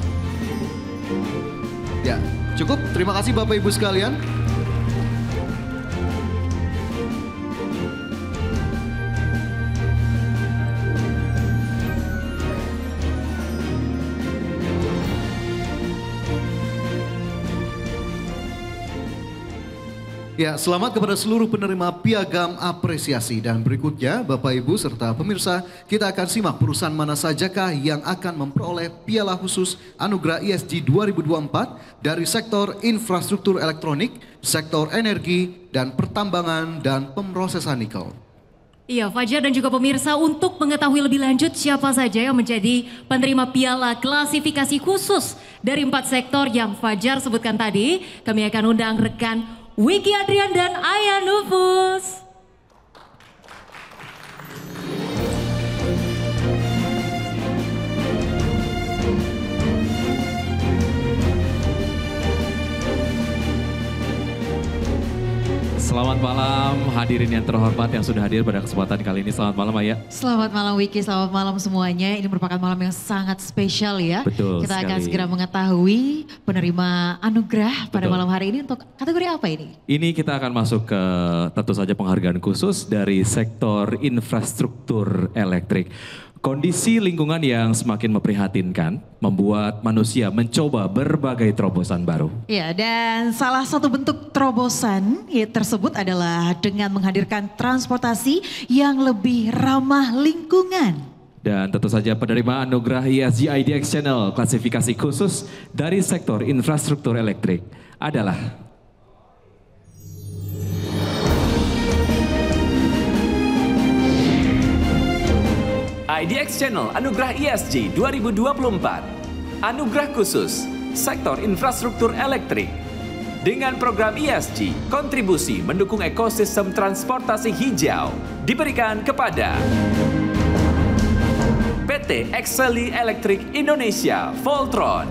Ya, cukup. Terima kasih Bapak Ibu sekalian. Ya, selamat kepada seluruh penerima piagam apresiasi. Dan berikutnya Bapak Ibu serta pemirsa, kita akan simak perusahaan mana sajakah yang akan memperoleh piala khusus Anugerah E S G dua ribu dua puluh empat dari sektor infrastruktur elektronik, sektor energi, dan pertambangan dan pemrosesan nikel. Iya, Fajar dan juga pemirsa, untuk mengetahui lebih lanjut siapa saja yang menjadi penerima piala klasifikasi khusus dari empat sektor yang Fajar sebutkan tadi, kami akan undang rekan Wiki Adrian dan Aya Nufus. Selamat malam hadirin yang terhormat yang sudah hadir pada kesempatan kali ini. Selamat malam Aya. Selamat malam Wiki, selamat malam semuanya. Ini merupakan malam yang sangat spesial ya. Betul Kita sekali. akan segera mengetahui penerima anugerah pada Betul. malam hari ini untuk kategori apa ini? Ini kita akan masuk ke tentu saja penghargaan khusus dari sektor infrastruktur elektrik. Kondisi lingkungan yang semakin memprihatinkan membuat manusia mencoba berbagai terobosan baru. Ya, dan salah satu bentuk terobosan ya, tersebut adalah dengan menghadirkan transportasi yang lebih ramah lingkungan. Dan tentu saja penerima anugerah E S G I D X Channel klasifikasi khusus dari sektor infrastruktur elektrik adalah I D X Channel Anugerah E S G dua ribu dua puluh empat. Anugerah khusus sektor infrastruktur elektrik. Dengan program E S G, kontribusi mendukung ekosistem transportasi hijau diberikan kepada P T Excelli Elektrik Indonesia Voltron.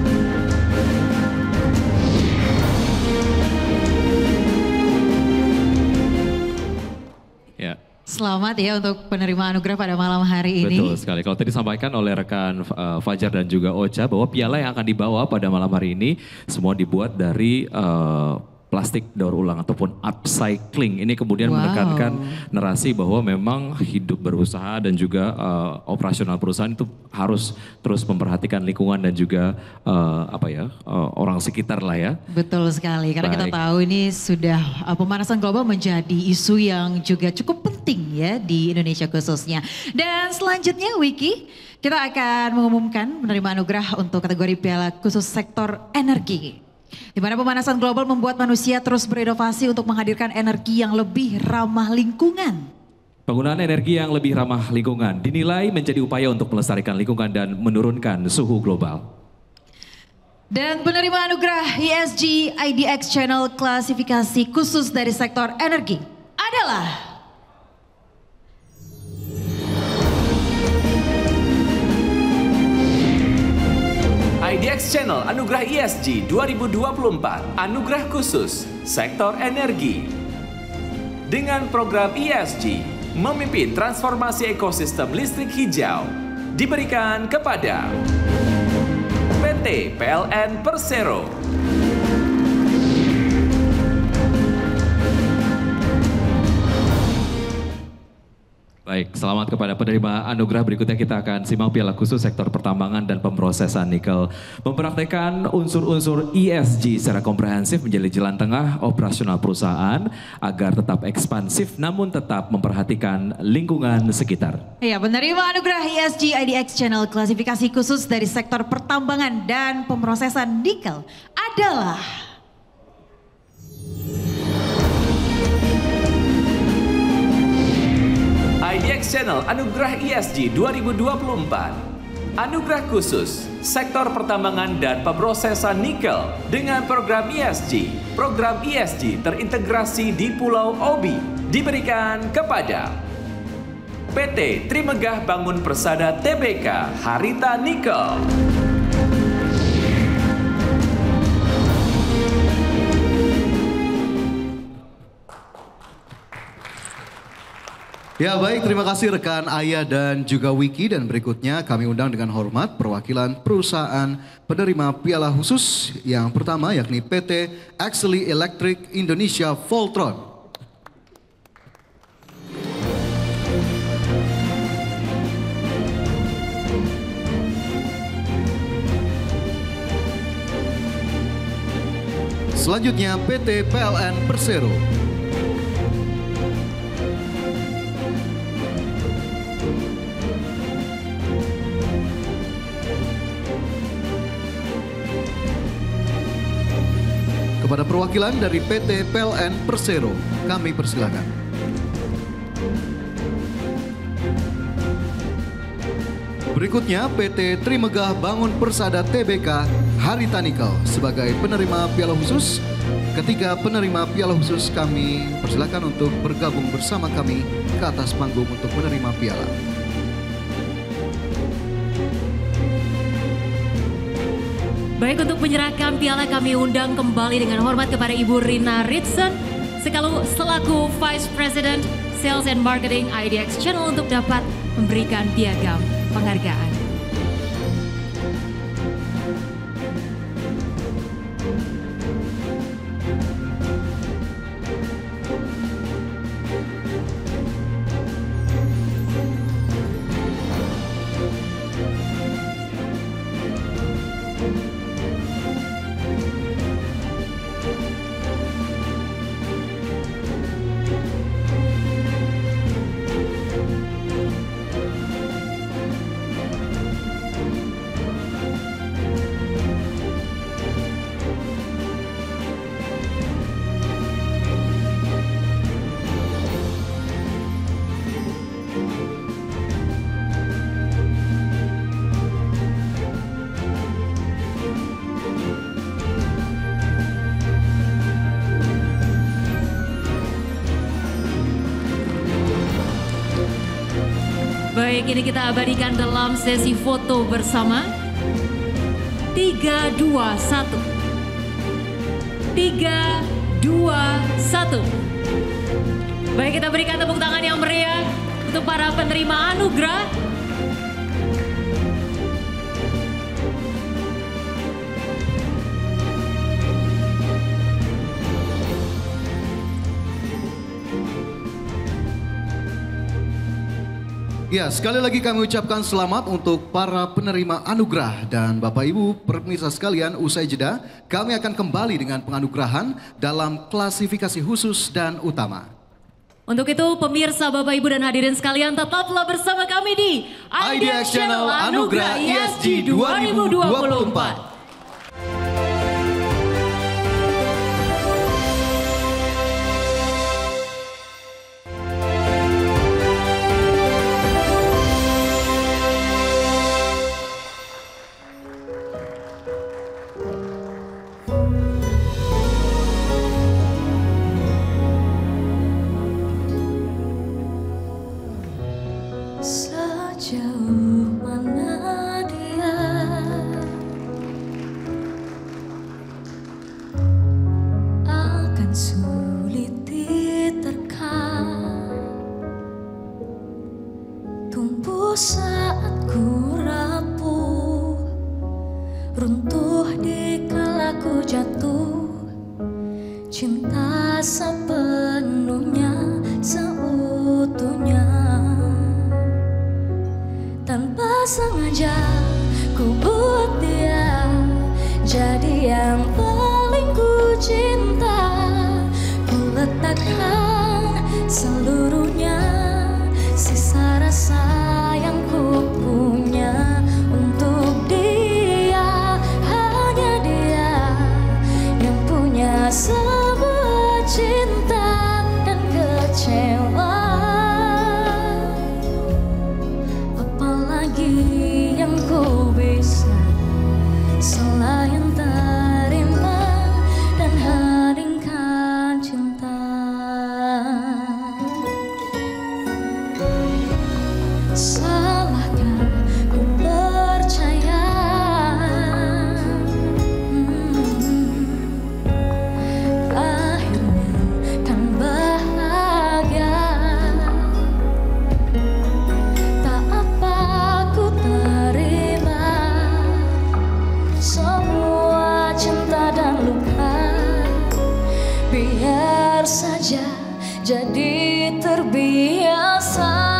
ya. Selamat ya untuk penerima anugerah pada malam hari ini. Betul sekali. Kalau tadi disampaikan oleh rekan uh, Fajar dan juga Ocha bahwa piala yang akan dibawa pada malam hari ini semua dibuat dari uh, plastik daur ulang ataupun upcycling. Ini kemudian Wow. menekankan narasi bahwa memang hidup berusaha dan juga uh, operasional perusahaan itu harus terus memperhatikan lingkungan dan juga uh, apa ya uh, orang sekitar lah ya. Betul sekali, karena kita Baik. tahu ini sudah uh, pemanasan global menjadi isu yang juga cukup penting ya di Indonesia khususnya. Dan selanjutnya Wiki, kita akan mengumumkan penerima anugerah untuk kategori piala khusus sektor energi. Di mana pemanasan global membuat manusia terus berinovasi untuk menghadirkan energi yang lebih ramah lingkungan. Penggunaan energi yang lebih ramah lingkungan dinilai menjadi upaya untuk melestarikan lingkungan dan menurunkan suhu global. Dan penerima anugerah E S G I D X Channel klasifikasi khusus dari sektor energi adalah I D X Channel Anugerah E S G dua ribu dua puluh empat, Anugerah Khusus Sektor Energi. Dengan program E S G, memimpin transformasi ekosistem listrik hijau, diberikan kepada P T P L N Persero. Baik, selamat kepada penerima anugerah. Berikutnya kita akan simak piala khusus sektor pertambangan dan pemrosesan nikel. Mempraktekkan unsur-unsur E S G secara komprehensif menjadi jalan tengah operasional perusahaan agar tetap ekspansif namun tetap memperhatikan lingkungan sekitar. Ya, penerima anugerah E S G I D X Channel klasifikasi khusus dari sektor pertambangan dan pemrosesan nikel adalah I D X Channel Anugerah E S G dua ribu dua puluh empat, Anugerah Khusus Sektor Pertambangan dan Pemrosesan Nikel dengan program E S G. Program E S G terintegrasi di Pulau Obi diberikan kepada P T Trimegah Bangun Persada T B K Harita Nikel. Ya baik, terima kasih rekan Aya dan juga Wiki. Dan berikutnya kami undang dengan hormat perwakilan perusahaan penerima piala khusus yang pertama yakni P T Axley Electric Indonesia Voltron. Selanjutnya P T P L N Persero. Kepada perwakilan dari P T P L N Persero, kami persilakan. Berikutnya P T Trimegah Bangun Persada T B K Harita Nikel sebagai penerima piala khusus. Ketiga penerima piala khusus kami persilakan untuk bergabung bersama kami ke atas panggung untuk menerima piala. Baik, untuk menyerahkan piala kami undang kembali dengan hormat kepada Ibu Rina Ritson selaku, selaku Vice President Sales and Marketing I D X Channel untuk dapat memberikan piagam penghargaan. Baik, ini kita abadikan dalam sesi foto bersama. Tiga, dua, satu. Tiga, dua, satu. Baik, kita berikan tepuk tangan yang meriah untuk para penerima anugerah. Ya, sekali lagi kami ucapkan selamat untuk para penerima anugerah. Dan Bapak Ibu pemirsa sekalian, usai jeda kami akan kembali dengan penganugerahan dalam klasifikasi khusus dan utama. Untuk itu pemirsa Bapak Ibu dan hadirin sekalian, tetaplah bersama kami di I D X Channel Anugerah E S G dua ribu dua puluh empat. ku buat dia jadi yang paling ku cinta. Ku letakkan seluruhnya, sisa rasa yang ku punya untuk dia. Hanya dia yang punya sebuah cinta dan kecewa. Apalagi yang ku bisa selain terima dan heningkan cinta. Salahkah ku percaya hmm, akhirnya kan bahagia. Tak apa ku terima semua cinta dan luka, biar saja jadi terbiasa.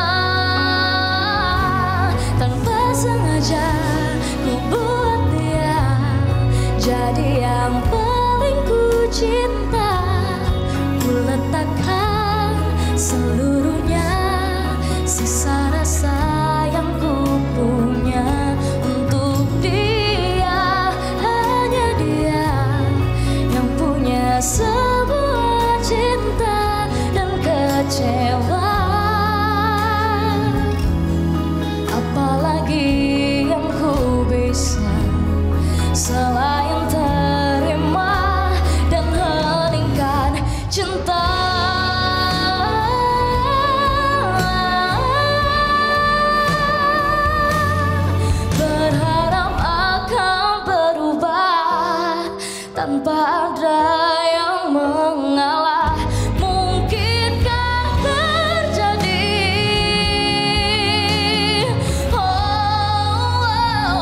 Tanpa sengaja ku buat dia jadi yang paling ku cinta. Ku letakkan seluruhnya, sisa rasa yang ku punya untuk dia. Hanya dia yang punya sebuah cinta dan kecewa. Apalagi yang ku bisa selain terima dan heningkan cinta. Berharap akan berubah tanpa ada yang mengalah. Mungkinkah terjadi? Oh, oh,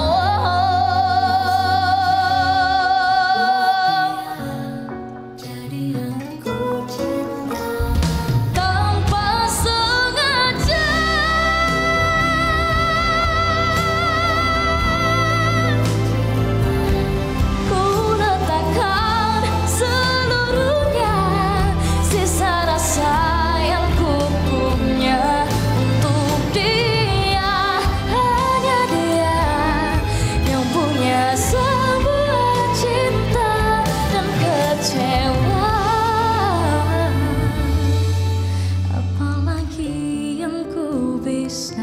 oh. Jadi yang ku cinta tanpa sengaja. Ku letakkan seluruhnya, sisa rasa yang ku punya untuk dia. Hanya dia yang punya sebuah cinta dan kecewa. Apalagi yang ku bisa,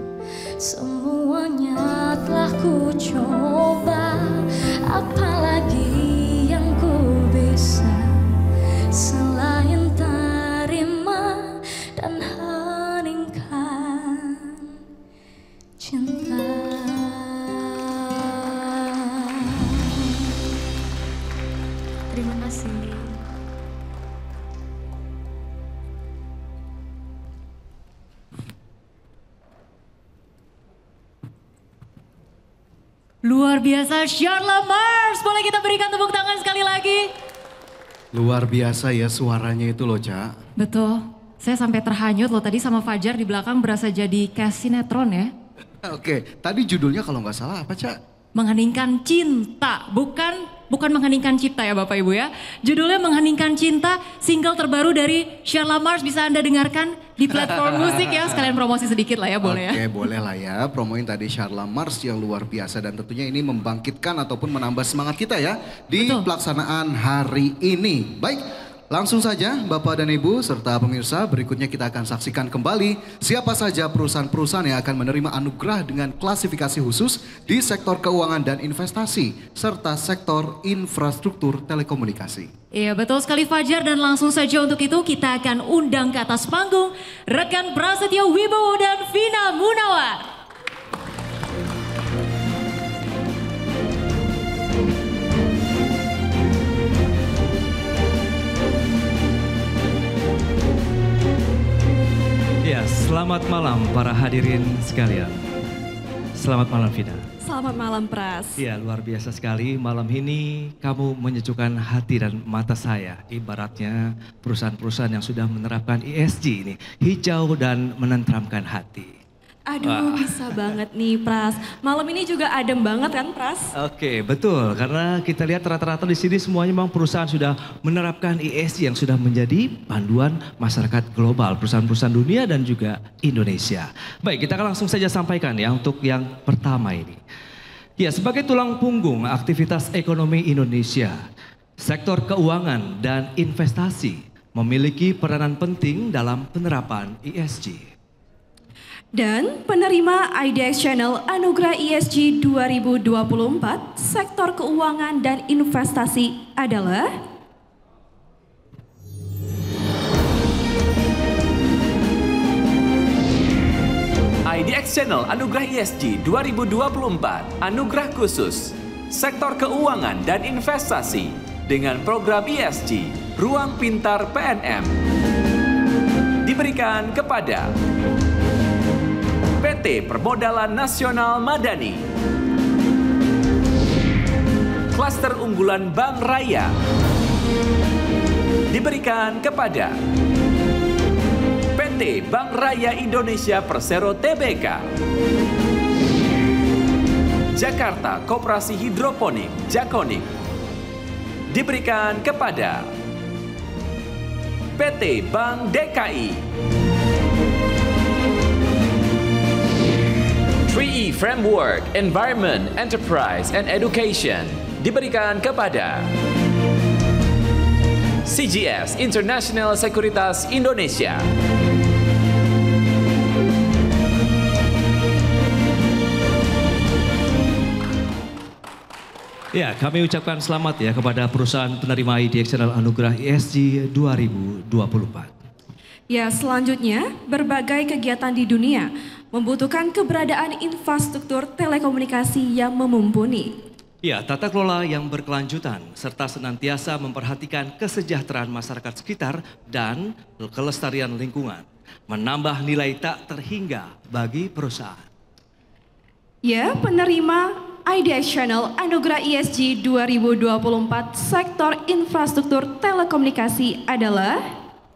semuanya telah ku coba. Apalagi yang ku bisa selain terima dan heningkan cinta. Terima kasih. Luar biasa Sharla Mars, boleh kita berikan tepuk tangan sekali lagi? Luar biasa ya suaranya itu loh, Ca. Betul, saya sampai terhanyut loh tadi sama Fajar di belakang, berasa jadi kayak sinetron ya. Oke, tadi judulnya kalau nggak salah apa, Ca? Mengheningkan cinta, bukan bukan mengheningkan cipta ya Bapak Ibu ya. Judulnya Mengheningkan Cinta, single terbaru dari Sharla Mars, bisa Anda dengarkan di platform musik ya. Sekalian promosi sedikit lah ya, boleh ya. Oke, boleh lah ya. Promoin tadi Sharla Mars yang luar biasa dan tentunya ini membangkitkan ataupun menambah semangat kita ya di Betul. pelaksanaan hari ini. Baik, langsung saja Bapak dan Ibu serta pemirsa, berikutnya kita akan saksikan kembali siapa saja perusahaan-perusahaan yang akan menerima anugerah dengan klasifikasi khusus di sektor keuangan dan investasi serta sektor infrastruktur telekomunikasi. Iya betul sekali Fajar, dan langsung saja untuk itu kita akan undang ke atas panggung rekan Prasetyo Wibowo dan Vina Munawar. Ya, selamat malam para hadirin sekalian. Selamat malam Vina. Selamat malam Pras. Ya, luar biasa sekali malam ini kamu menyejukkan hati dan mata saya. Ibaratnya perusahaan-perusahaan yang sudah menerapkan E S G ini, hijau dan menenteramkan hati. Aduh, Wah. bisa banget nih Pras. Malam ini juga adem banget kan Pras? Oke, betul. Karena kita lihat rata-rata di sini semuanya memang perusahaan sudah menerapkan E S G yang sudah menjadi panduan masyarakat global, perusahaan-perusahaan dunia dan juga Indonesia. Baik, kita akan langsung saja sampaikan ya untuk yang pertama ini. Ya, sebagai tulang punggung aktivitas ekonomi Indonesia, sektor keuangan dan investasi memiliki peranan penting dalam penerapan E S G. Dan penerima I D X Channel Anugerah E S G dua ribu dua puluh empat sektor keuangan dan investasi adalah I D X Channel Anugerah E S G dua ribu dua puluh empat Anugerah Khusus Sektor Keuangan dan Investasi dengan program E S G Ruang Pintar P N M diberikan kepada P T Permodalan Nasional Madani, Klaster Unggulan Bank Raya, diberikan kepada P T Bank Raya Indonesia Persero T B K, Jakarta Koperasi Hidroponik Jakonik, diberikan kepada P T Bank D K I. three E Framework, Environment, Enterprise, and Education diberikan kepada C G S International Sekuritas Indonesia. Ya, kami ucapkan selamat ya kepada perusahaan penerima I D X Channel Anugerah E S G dua ribu dua puluh empat. Ya, selanjutnya berbagai kegiatan di dunia membutuhkan keberadaan infrastruktur telekomunikasi yang memumpuni. Ya, tata kelola yang berkelanjutan serta senantiasa memperhatikan kesejahteraan masyarakat sekitar dan kelestarian lingkungan, menambah nilai tak terhingga bagi perusahaan. Ya, penerima I D X Channel Anugerah E S G dua ribu dua puluh empat sektor infrastruktur telekomunikasi adalah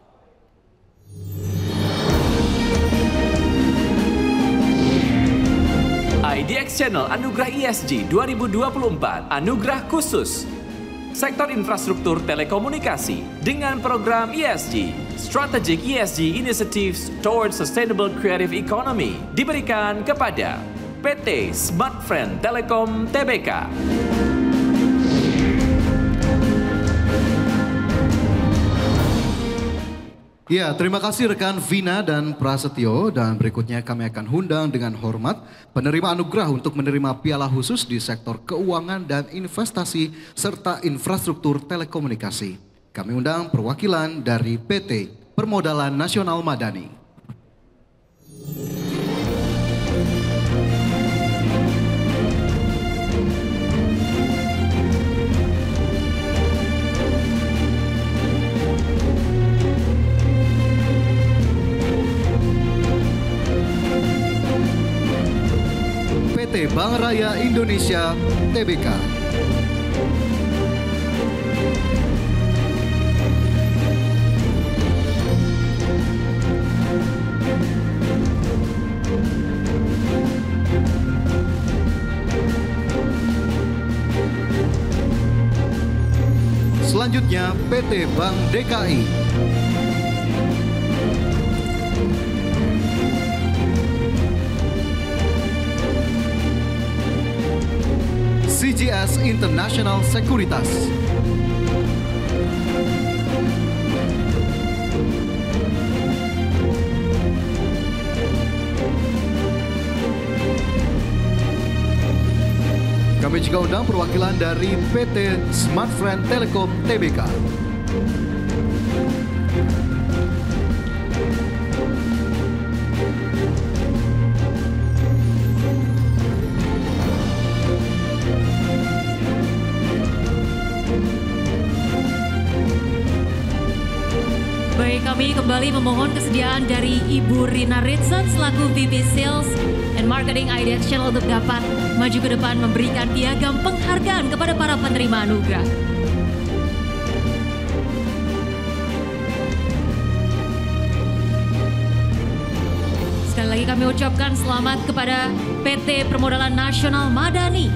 I D X Channel Anugerah E S G dua ribu dua puluh empat Anugerah Khusus Sektor Infrastruktur Telekomunikasi dengan program E S G Strategic E S G Initiatives Towards Sustainable Creative Economy diberikan kepada P T Smartfriend Telekom T B K. Ya, terima kasih rekan Vina dan Prasetyo, dan berikutnya kami akan undang dengan hormat penerima anugerah untuk menerima piala khusus di sektor keuangan dan investasi serta infrastruktur telekomunikasi. Kami undang perwakilan dari P T Permodalan Nasional Madani. P T Bank Raya Indonesia T B K. Selanjutnya P T Bank D K I. C G S International Sekuritas. Kami juga undang perwakilan dari P T Smartfriend Telekom T B K. Baik, kami kembali memohon kesediaan dari Ibu Rina Ritson selaku V P Sales and Marketing I D X Channel untuk dapat maju ke depan memberikan piagam penghargaan kepada para penerima anugerah. Sekali lagi kami ucapkan selamat kepada P T Permodalan Nasional Madani.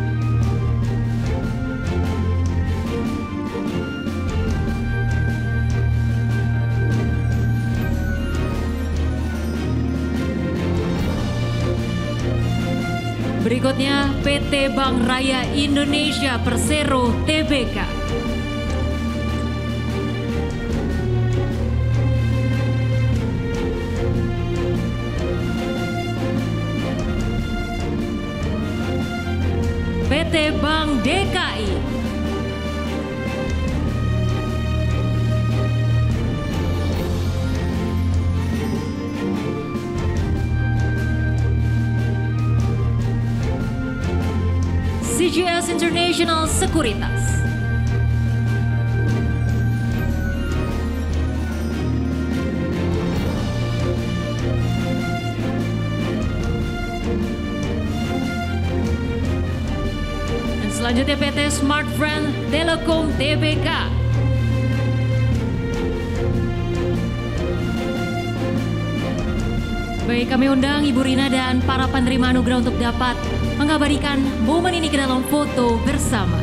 Berikutnya P T Bank Raya Indonesia Persero T B K. P T Bank D K I. C G S International Sekuritas. Dan selanjutnya P T Smart Friend Telekom T B K. Baik, kami undang Ibu Rina dan para penerima anugerah untuk dapat mengabadikan momen ini ke dalam foto bersama.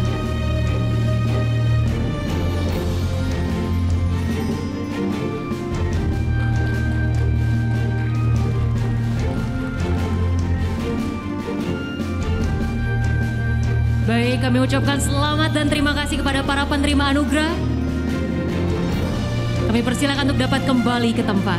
Baik, kami ucapkan selamat dan terima kasih kepada para penerima anugerah. Kami persilakan untuk dapat kembali ke tempat.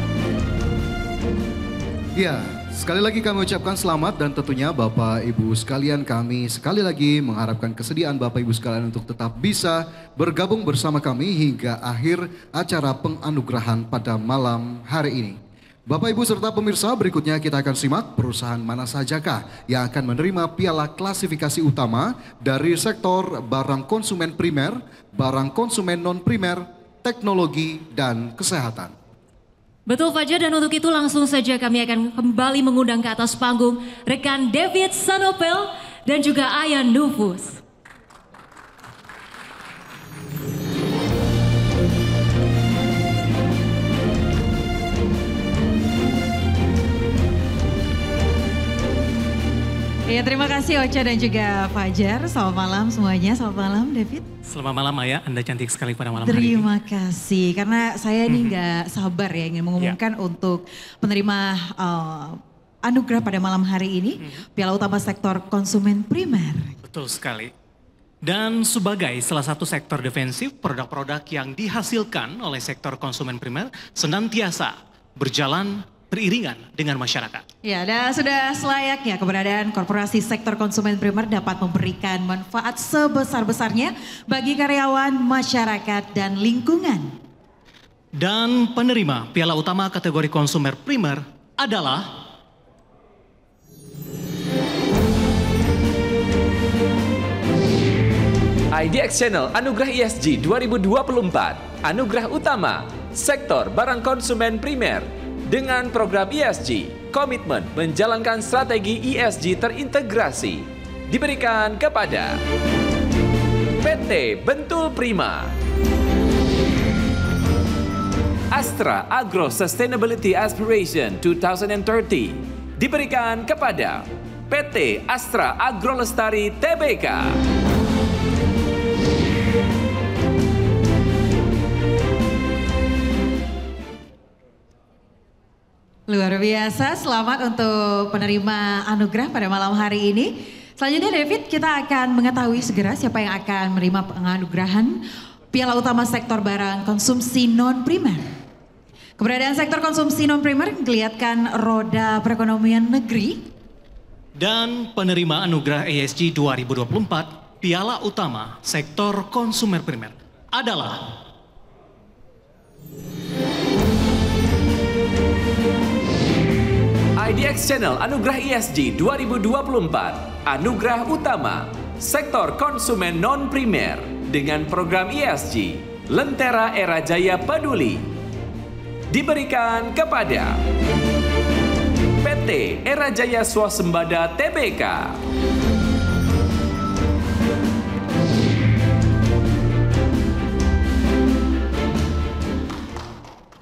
Ya, sekali lagi kami ucapkan selamat dan tentunya Bapak Ibu sekalian, kami sekali lagi mengharapkan kesediaan Bapak Ibu sekalian untuk tetap bisa bergabung bersama kami hingga akhir acara penganugerahan pada malam hari ini. Bapak Ibu serta pemirsa, berikutnya kita akan simak perusahaan mana sajakah yang akan menerima piala klasifikasi utama dari sektor barang konsumen primer, barang konsumen non primer, teknologi dan kesehatan. Betul Fajar, dan untuk itu langsung saja kami akan kembali mengundang ke atas panggung rekan David Sanopel dan juga Ayan Nufus. Ya, terima kasih Ocha dan juga Fajar. Selamat malam semuanya. Selamat malam David. Selamat malam Maya, Anda cantik sekali pada malam hari ini. Terima kasih, karena saya ini nggak sabar ya ingin mengumumkan Ya. untuk penerima uh, anugerah pada malam hari ini, Piala Utama Sektor Konsumen Primer. Betul sekali. Dan sebagai salah satu sektor defensif, produk-produk yang dihasilkan oleh sektor konsumen primer senantiasa berjalan beriringan dengan masyarakat. Ya, dan sudah selayaknya keberadaan korporasi sektor konsumen primer dapat memberikan manfaat sebesar-besarnya bagi karyawan, masyarakat, dan lingkungan. Dan penerima piala utama kategori konsumer primer adalah I D X Channel Anugerah E S G dua ribu dua puluh empat, Anugerah Utama, Sektor Barang Konsumen Primer. Dengan program E S G, komitmen menjalankan strategi E S G terintegrasi diberikan kepada P T Bentul Prima, Astra Agro Sustainability Aspiration dua ribu tiga puluh diberikan kepada P T Astra Agro Lestari T B K. Luar biasa, selamat untuk penerima anugerah pada malam hari ini. Selanjutnya David, kita akan mengetahui segera siapa yang akan menerima penganugerahan Piala Utama Sektor Barang Konsumsi Non-Primer. Keberadaan sektor konsumsi non-primer menggeliatkan roda perekonomian negeri. Dan penerima anugerah E S G dua ribu dua puluh empat Piala Utama Sektor Konsumer Primer adalah I D X Channel Anugerah E S G dua ribu dua puluh empat, Anugerah Utama, Sektor Konsumen Non-Primer dengan program E S G, Lentera Era Jaya Peduli. Diberikan kepada P T Era Jaya Swasembada T B K.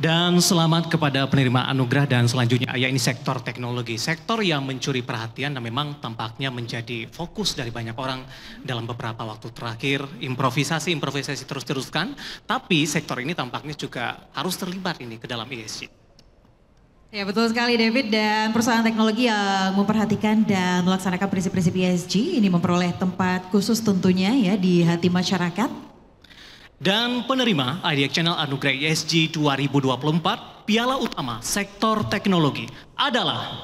Dan selamat kepada penerima anugerah dan selanjutnya ya ini sektor teknologi. Sektor yang mencuri perhatian dan memang tampaknya menjadi fokus dari banyak orang dalam beberapa waktu terakhir. Improvisasi-improvisasi terus-teruskan, tapi sektor ini tampaknya juga harus terlibat ini ke dalam E S G. Ya betul sekali David, dan perusahaan teknologi yang memperhatikan dan melaksanakan prinsip-prinsip E S G ini memperoleh tempat khusus tentunya ya di hati masyarakat. Dan penerima I D X Channel Anugerah E S G dua ribu dua puluh empat Piala Utama Sektor Teknologi adalah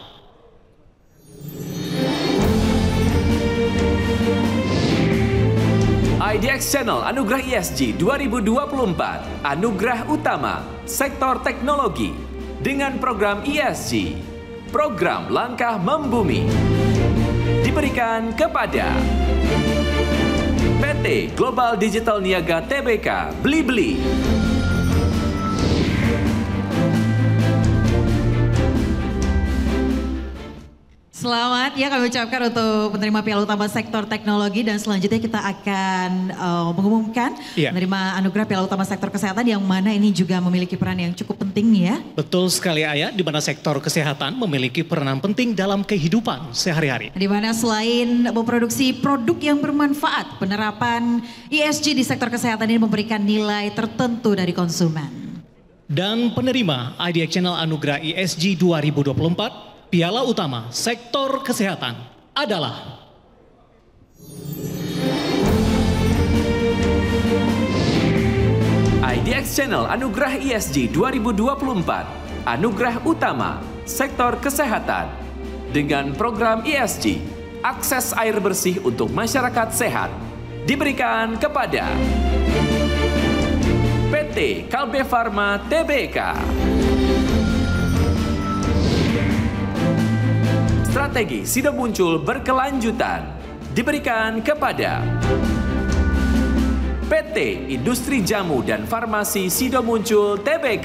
I D X Channel Anugerah E S G dua ribu dua puluh empat Anugerah Utama Sektor Teknologi dengan program E S G, program Langkah Membumi, diberikan kepada P T Global Digital Niaga T B K Blibli. Selamat ya kami ucapkan untuk penerima Piala Utama Sektor Teknologi, dan selanjutnya kita akan uh, mengumumkan iya. penerima anugerah Piala Utama Sektor Kesehatan yang mana ini juga memiliki peran yang cukup penting ya. Betul sekali Ayah, di mana sektor kesehatan memiliki peranan penting dalam kehidupan sehari-hari. Di mana selain memproduksi produk yang bermanfaat, penerapan E S G di sektor kesehatan ini memberikan nilai tertentu dari konsumen. Dan penerima I D X Channel Anugerah E S G dua ribu dua puluh empat Piala Utama Sektor Kesehatan adalah I D X Channel Anugerah E S G dua ribu dua puluh empat Anugerah Utama Sektor Kesehatan dengan program E S G Akses Air Bersih untuk Masyarakat Sehat diberikan kepada P T Kalbe Farma T B K. Strategi Sido Muncul Berkelanjutan diberikan kepada P T Industri Jamu dan Farmasi Sido Muncul T B K.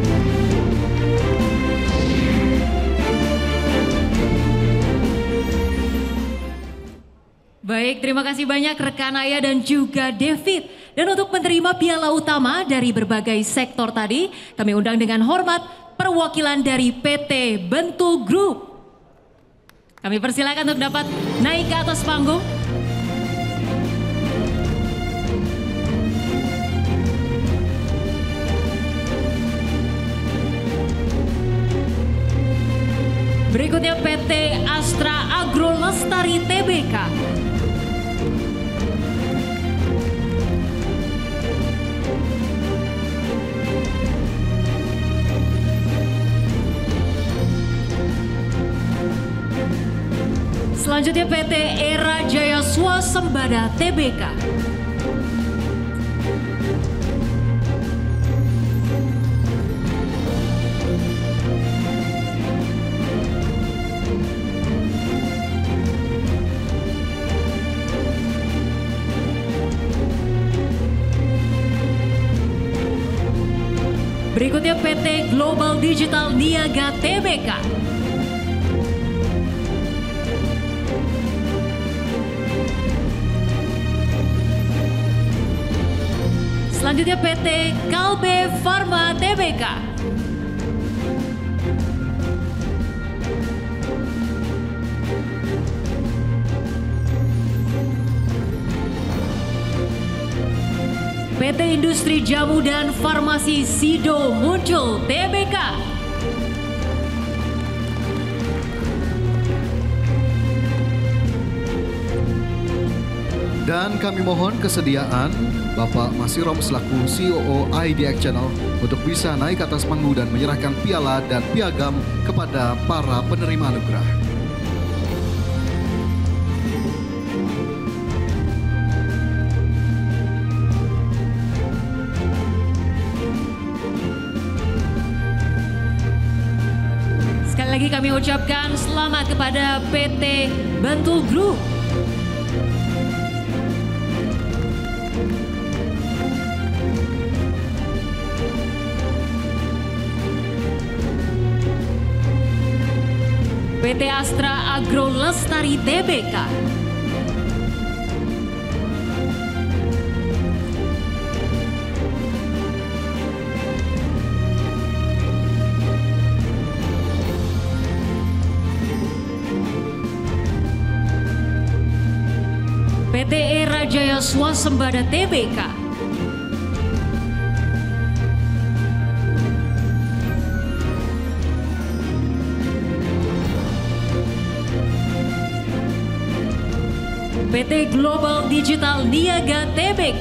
Baik, terima kasih banyak rekan Ayah dan juga David. Dan untuk menerima piala utama dari berbagai sektor tadi, kami undang dengan hormat perwakilan dari P T Bentul Group. Kami persilakan untuk dapat naik ke atas panggung. Berikutnya P T Astra Agro Lestari T B K. Selanjutnya P T Era Jaya Swasembada T B K. Berikutnya P T Global Digital Niaga T B K. Selanjutnya P T Kalbe Farma T B K. P T Industri Jamu dan Farmasi Sido Muncul T B K. Dan kami mohon kesediaan Bapak Masirom selaku C O O I D X Channel untuk bisa naik ke atas panggung dan menyerahkan piala dan piagam kepada para penerima anugerah. Sekali lagi kami ucapkan selamat kepada P T Bentul Group. P T Astra Agro Lestari T B K. T Era Jaya Swasembada Tbk, P T Global Digital Niaga Tbk,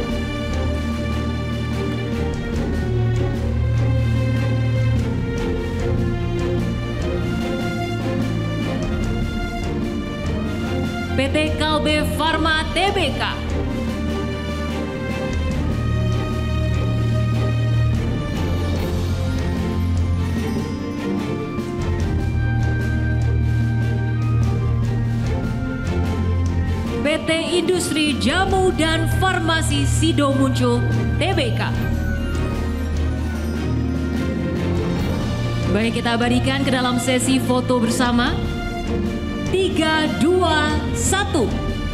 P T Kalbe Farma Tbk, P T Industri Jamu dan Farmasi Sido Muncul Tbk. Baik, kita abadikan ke dalam sesi foto bersama. Tiga, dua, satu.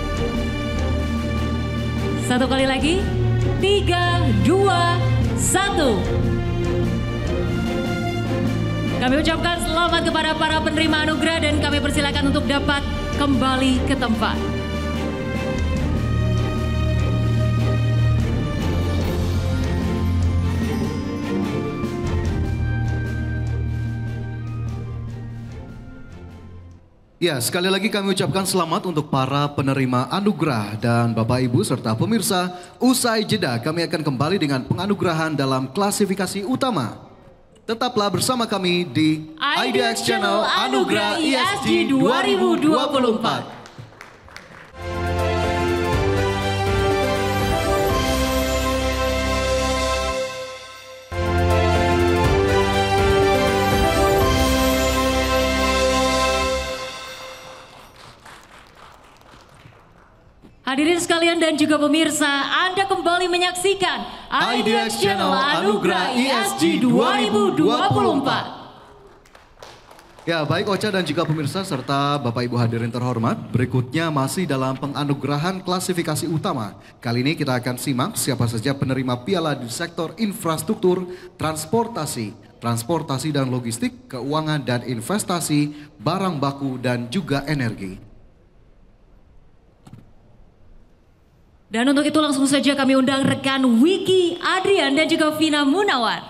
Satu kali lagi. Tiga, dua, satu. Kami ucapkan selamat kepada para penerima anugerah dan kami persilakan untuk dapat kembali ke tempat. Ya, sekali lagi kami ucapkan selamat untuk para penerima anugerah dan Bapak Ibu serta pemirsa. Usai jeda kami akan kembali dengan penganugerahan dalam klasifikasi utama. Tetaplah bersama kami di I D X Channel Anugerah I S G dua ribu dua puluh empat. Hadirin sekalian dan juga pemirsa, Anda kembali menyaksikan I D X Channel Anugerah I S G dua ribu dua puluh empat. Ya, baik Ocha dan juga pemirsa serta Bapak Ibu hadirin terhormat, berikutnya masih dalam penganugerahan klasifikasi utama. Kali ini kita akan simak siapa saja penerima piala di sektor infrastruktur, transportasi, transportasi dan logistik, keuangan dan investasi, barang baku dan juga energi. Dan untuk itu langsung saja kami undang rekan Wiki Adrian dan juga Vina Munawar.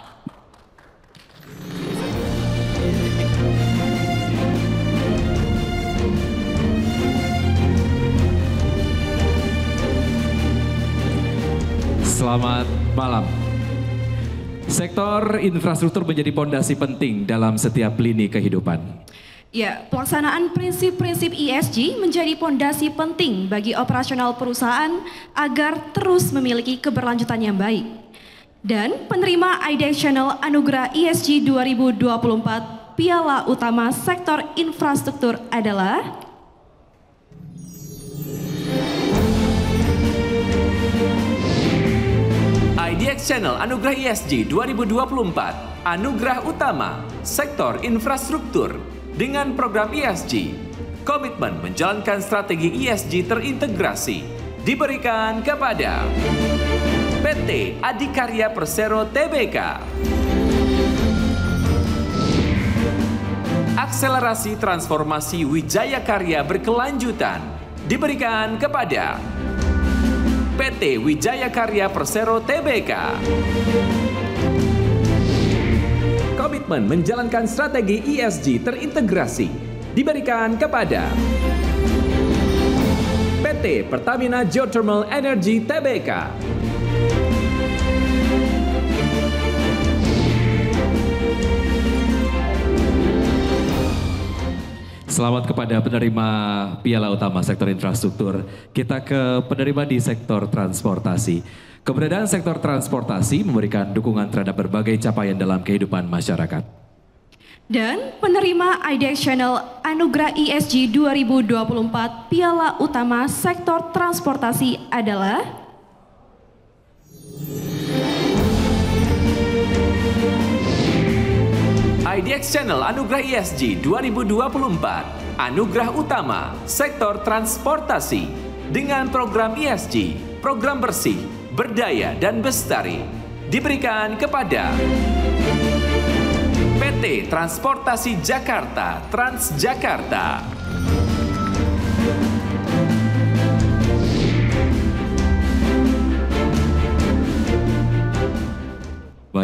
Selamat malam. Sektor infrastruktur menjadi pondasi penting dalam setiap lini kehidupan. Ya, pelaksanaan prinsip-prinsip E S G menjadi pondasi penting bagi operasional perusahaan agar terus memiliki keberlanjutan yang baik. Dan penerima I D X Channel Anugerah E S G dua ribu dua puluh empat Piala Utama Sektor Infrastruktur adalah I D X Channel Anugerah E S G dua ribu dua puluh empat Anugerah Utama Sektor Infrastruktur. Dengan program E S G, komitmen menjalankan strategi E S G terintegrasi diberikan kepada P T Adikarya Persero Tbk. Akselerasi transformasi Wijaya Karya berkelanjutan diberikan kepada P T Wijaya Karya Persero Tbk. Komitmen menjalankan strategi E S G terintegrasi diberikan kepada P T Pertamina Geothermal Energy Tbk. Selamat kepada penerima Piala Utama Sektor Infrastruktur. Kita ke penerima di sektor transportasi. Keberadaan sektor transportasi memberikan dukungan terhadap berbagai capaian dalam kehidupan masyarakat. Dan penerima I D X Channel Anugerah E S G dua ribu dua puluh empat Piala Utama Sektor Transportasi adalah I D X Channel Anugerah E S G dua ribu dua puluh empat Anugerah Utama Sektor Transportasi dengan program E S G, program bersih, berdaya dan bestari diberikan kepada P T Transportasi Jakarta Transjakarta.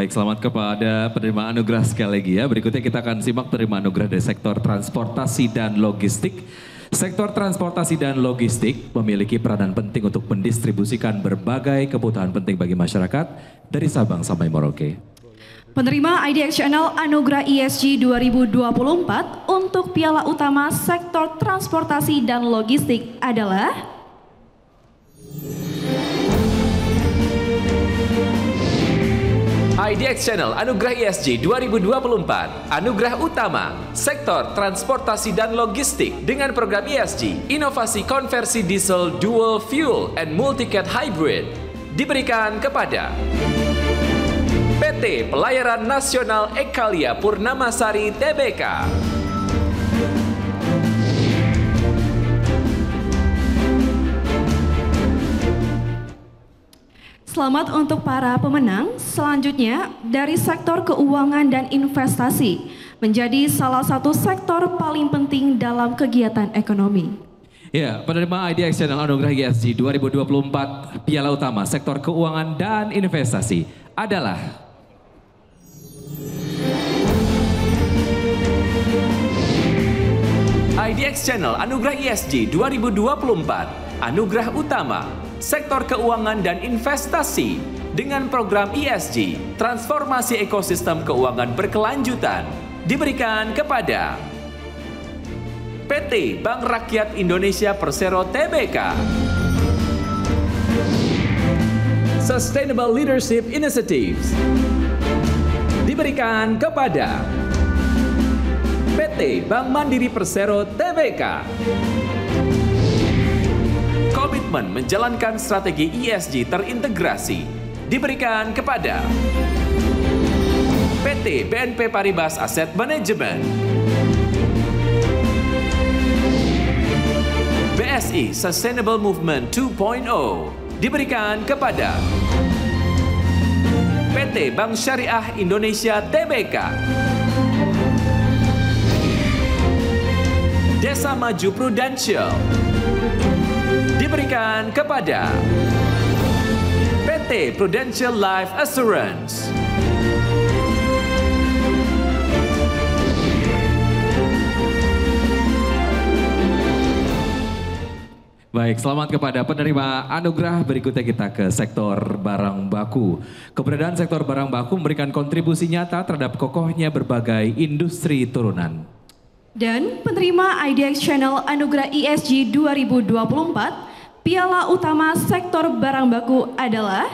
Baik, selamat kepada penerima anugerah sekali lagi ya. Berikutnya kita akan simak penerima anugerah dari sektor transportasi dan logistik. Sektor transportasi dan logistik memiliki peranan penting untuk mendistribusikan berbagai kebutuhan penting bagi masyarakat dari Sabang sampai Merauke. Penerima I D X Channel Anugerah E S G dua ribu dua puluh empat untuk piala utama sektor transportasi dan logistik adalah I D X Channel Anugerah E S G dua ribu dua puluh empat, Anugerah Utama, Sektor Transportasi dan Logistik dengan program E S G, Inovasi Konversi Diesel Dual Fuel and Multicat Hybrid, diberikan kepada P T Pelayaran Nasional Ekalia Purnamasari T B K. Selamat untuk para pemenang. Selanjutnya dari sektor keuangan dan investasi menjadi salah satu sektor paling penting dalam kegiatan ekonomi. Ya, penerima I D X Channel Anugerah E S G dua ribu dua puluh empat Piala Utama Sektor Keuangan dan Investasi adalah I D X Channel Anugerah E S G dua ribu dua puluh empat, Anugerah Utama, Sektor Keuangan dan Investasi dengan program E S G, Transformasi Ekosistem Keuangan Berkelanjutan, diberikan kepada P T Bank Rakyat Indonesia Persero T B K. Sustainable Leadership Initiatives diberikan kepada P T Bank Mandiri Persero T B K. Komitmen menjalankan strategi E S G terintegrasi diberikan kepada P T B N P Paribas Asset Management. B S I Sustainable Movement dua titik nol diberikan kepada P T Bank Syariah Indonesia T B K. Desa Maju Prudential diberikan kepada P T Prudential Life Assurance. Baik, selamat kepada penerima anugerah. Berikutnya kita ke sektor barang baku. Keberadaan sektor barang baku memberikan kontribusi nyata terhadap kokohnya berbagai industri turunan. Dan penerima I D X Channel Anugerah E S G dua ribu dua puluh empat, Piala Utama Sektor Barang Baku adalah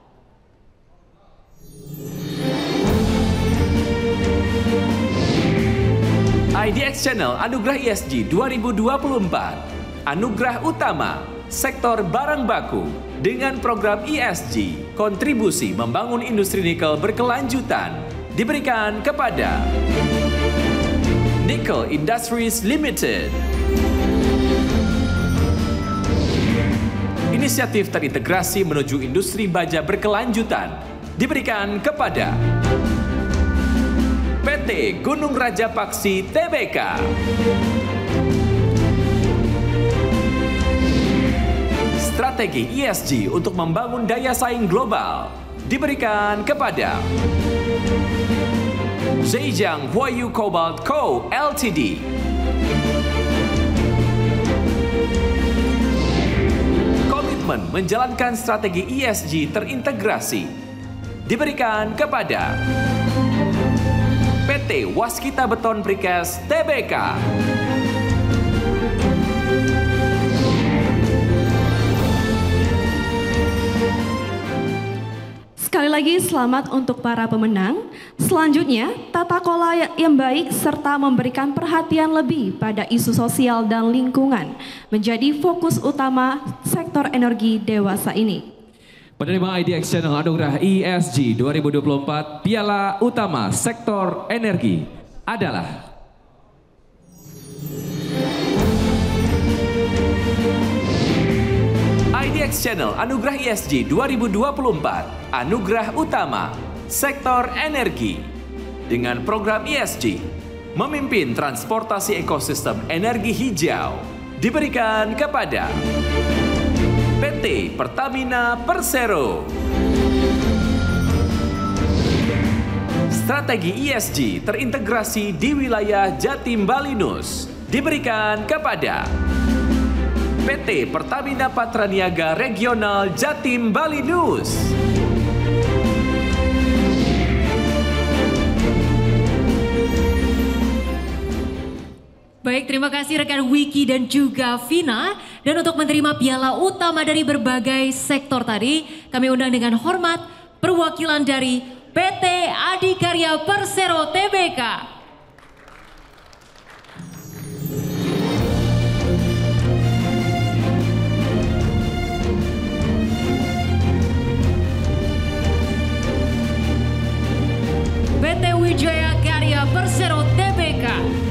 I D X Channel Anugerah E S G dua ribu dua puluh empat, Anugerah Utama Sektor Barang Baku dengan program E S G, Kontribusi Membangun Industri Nikel Berkelanjutan, diberikan kepada Nickel Industries Limited. Inisiatif terintegrasi menuju industri baja berkelanjutan diberikan kepada P T Gunung Raja Paksi T B K. Strategi E S G untuk membangun daya saing global diberikan kepada Zhejiang Huayu Cobalt Co. L T D. Komitmen menjalankan strategi E S G terintegrasi diberikan kepada P T Waskita Beton Precast T B K. Sekali lagi selamat untuk para pemenang. Selanjutnya, tata kelola yang baik serta memberikan perhatian lebih pada isu sosial dan lingkungan menjadi fokus utama sektor energi dewasa ini. Penerima I D X Channel Anugerah E S G dua ribu dua puluh empat Piala Utama Sektor Energi adalah I D X Channel Anugerah E S G dua ribu dua puluh empat, Anugerah Utama Sektor Energi dengan program E S G, memimpin transportasi ekosistem energi hijau, diberikan kepada P T Pertamina Persero. strategi E S G terintegrasi di wilayah Jatim Balinus diberikan kepada P T Pertamina Patraniaga Regional Jatim Balinus. Baik, terima kasih rekan Wiki dan juga Vina. Dan untuk menerima piala utama dari berbagai sektor tadi, kami undang dengan hormat perwakilan dari P T Adikarya Persero T B K. P T Wijaya Karya Persero T B K.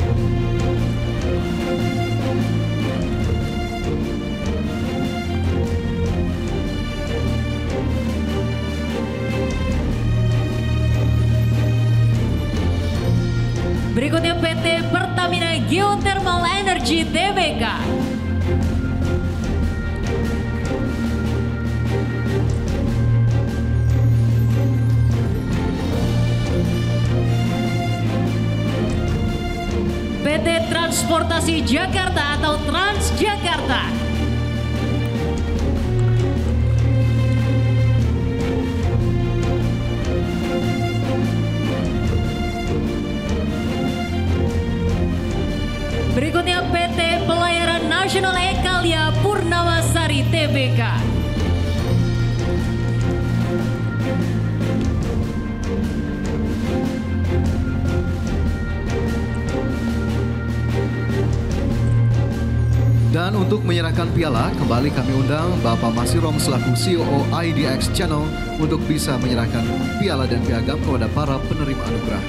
Berikutnya P T Pertamina Geothermal Energy T B K. P T Transportasi Jakarta atau Transjakarta. Berikutnya P T Pelayaran Nasional Ekalia Purnamasari T B K. Dan untuk menyerahkan piala, kembali kami undang Bapak Masirom selaku C E O I D X Channel untuk bisa menyerahkan piala dan piagam kepada para penerima anugerah.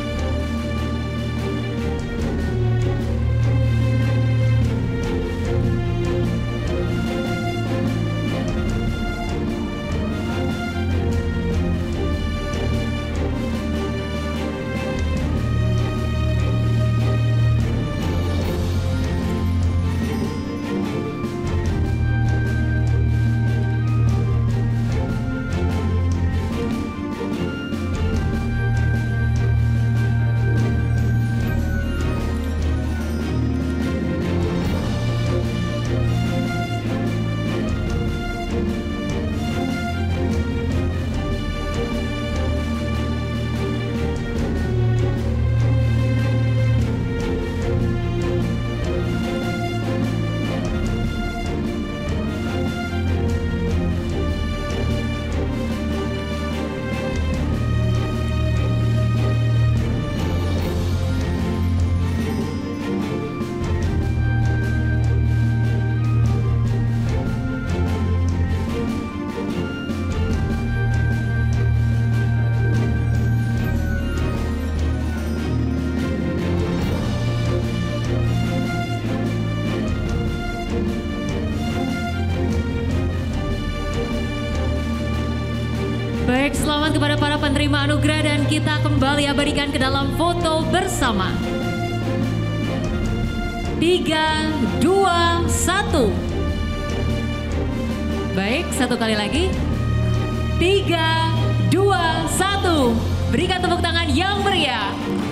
Baik, selamat kepada para penerima anugerah dan kita kembali abadikan ke dalam foto bersama. Tiga, dua, satu. Baik, satu kali lagi. Tiga, dua, satu. Berikan tepuk tangan yang meriah.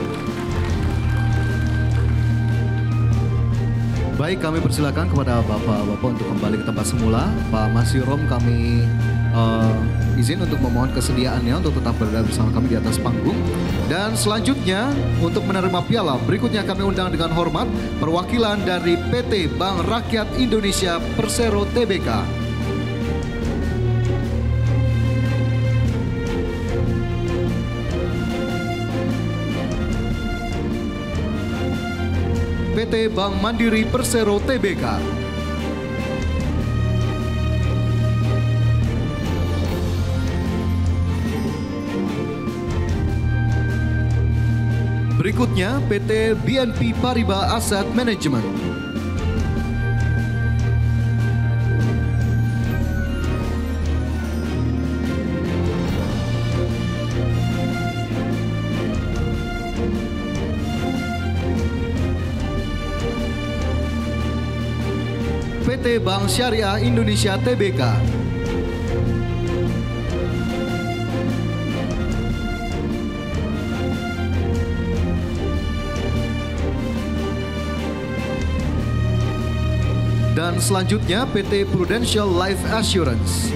Baik, kami persilakan kepada Bapak-Bapak untuk kembali ke tempat semula. Pak Masirom kami uh, izin untuk memohon kesediaannya untuk tetap berada bersama kami di atas panggung. Dan selanjutnya untuk menerima piala, berikutnya kami undang dengan hormat perwakilan dari P T Bank Rakyat Indonesia Persero T B K. P T Bank Mandiri Persero T B K. Berikutnya P T B N P Paribas Asset Management. P T Bank Syariah Indonesia T B K. Dan selanjutnya P T Prudential Life Assurance.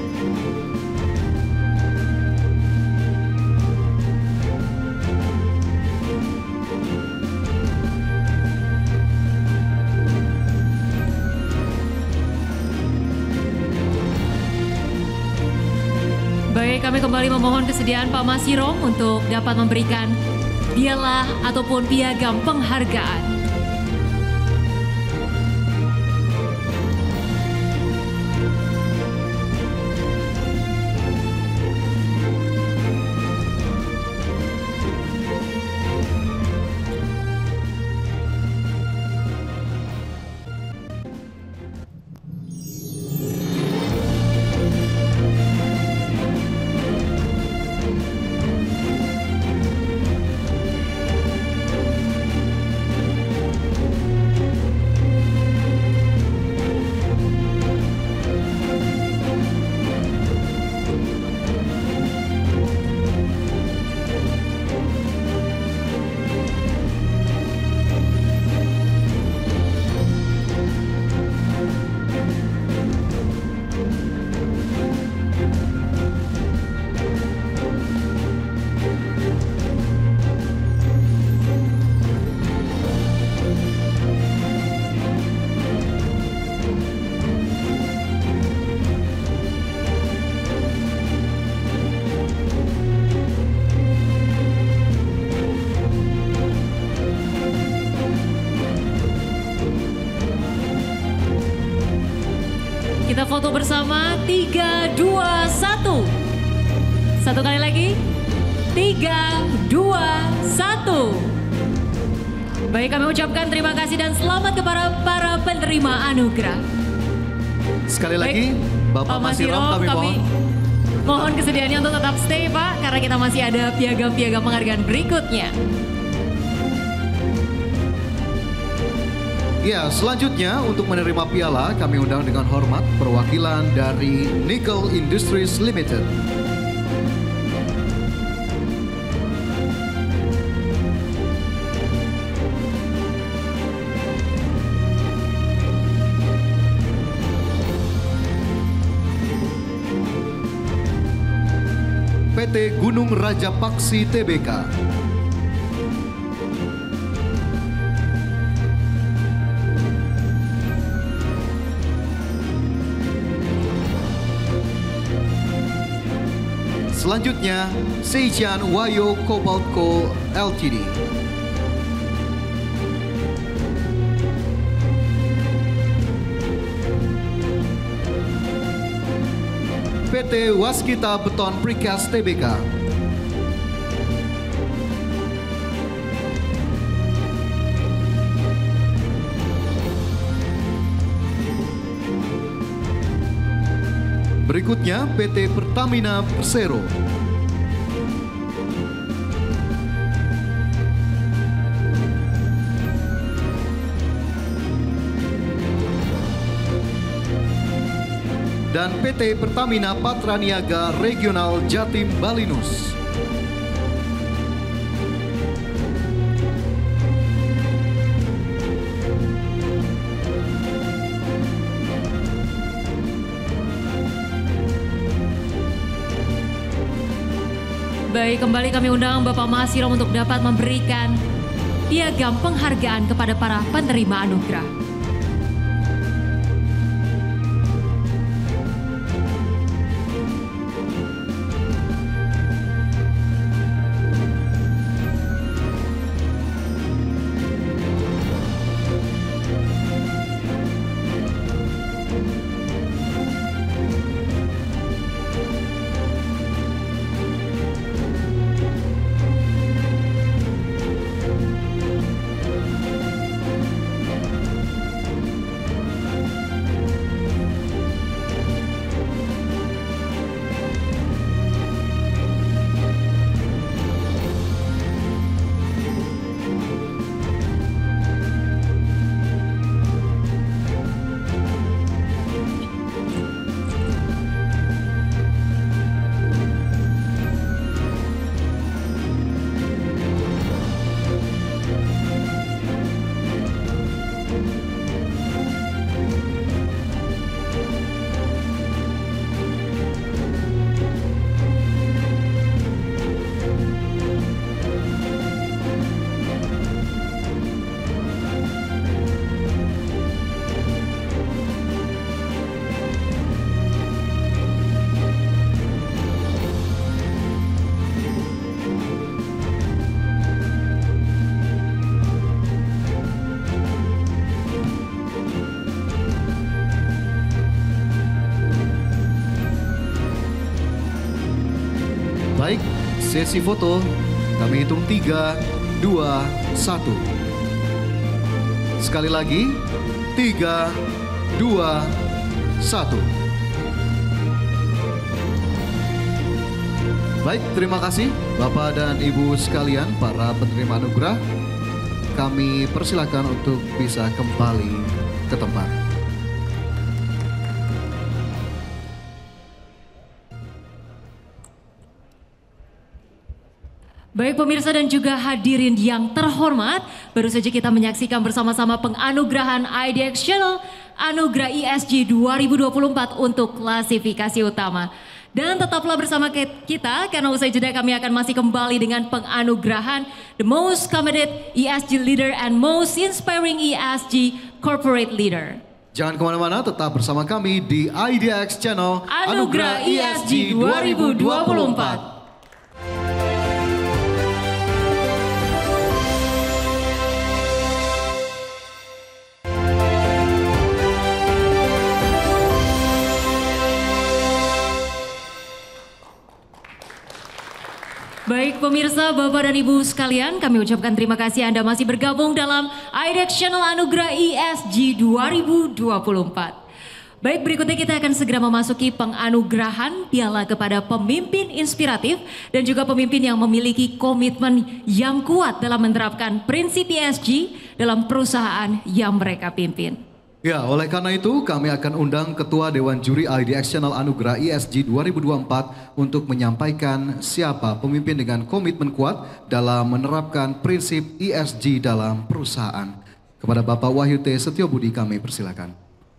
Baik, kami kembali memohon kesediaan Pak Masirong untuk dapat memberikan piala ataupun piagam penghargaan. Kita foto bersama, tiga, dua, satu. Satu kali lagi, tiga, dua, satu. Baik, kami ucapkan terima kasih dan selamat kepada para penerima anugerah. Sekali lagi, Bapak, Bapak Masirong kami, kami mohon. Mohon kesediaannya untuk tetap stay Pak, karena kita masih ada piagam-piagam penghargaan berikutnya. Ya, selanjutnya untuk menerima piala kami undang dengan hormat perwakilan dari Nickel Industries Limited. P T Gunung Raja Paksi T B K. Selanjutnya, Seijian Wayo Cobalt Coal L T D. P T Waskita Beton Precast T B K. Berikutnya P T Pertamina Persero. Dan P T Pertamina Patraniaga Regional Jatim Balinus. Baik, kembali kami undang Bapak Masirong untuk dapat memberikan piagam penghargaan kepada para penerima anugerah. Baik, sesi foto. Kami hitung tiga, dua, satu. Sekali lagi, tiga, dua, satu. Baik, terima kasih Bapak dan Ibu sekalian, para penerima anugerah. Kami persilakan untuk bisa kembali ke tempat. Baik pemirsa dan juga hadirin yang terhormat, baru saja kita menyaksikan bersama-sama penganugerahan I D X Channel Anugerah E S G dua ribu dua puluh empat untuk klasifikasi utama. Dan tetaplah bersama kita karena usai jeda kami akan masih kembali dengan penganugerahan The Most Committed E S G Leader and Most Inspiring E S G Corporate Leader. Jangan kemana-mana, tetap bersama kami di I D X Channel Anugerah E S G dua ribu dua puluh empat. Baik pemirsa, Bapak dan Ibu sekalian, kami ucapkan terima kasih Anda masih bergabung dalam I D X Channel Anugerah E S G dua ribu dua puluh empat. Baik, berikutnya kita akan segera memasuki penganugerahan piala kepada pemimpin inspiratif dan juga pemimpin yang memiliki komitmen yang kuat dalam menerapkan prinsip E S G dalam perusahaan yang mereka pimpin. Ya, oleh karena itu kami akan undang Ketua Dewan Juri I D X Channel Anugerah E S G dua ribu dua puluh empat untuk menyampaikan siapa pemimpin dengan komitmen kuat dalam menerapkan prinsip E S G dalam perusahaan. Kepada Bapak Wahyu T. Setiobudi kami persilakan.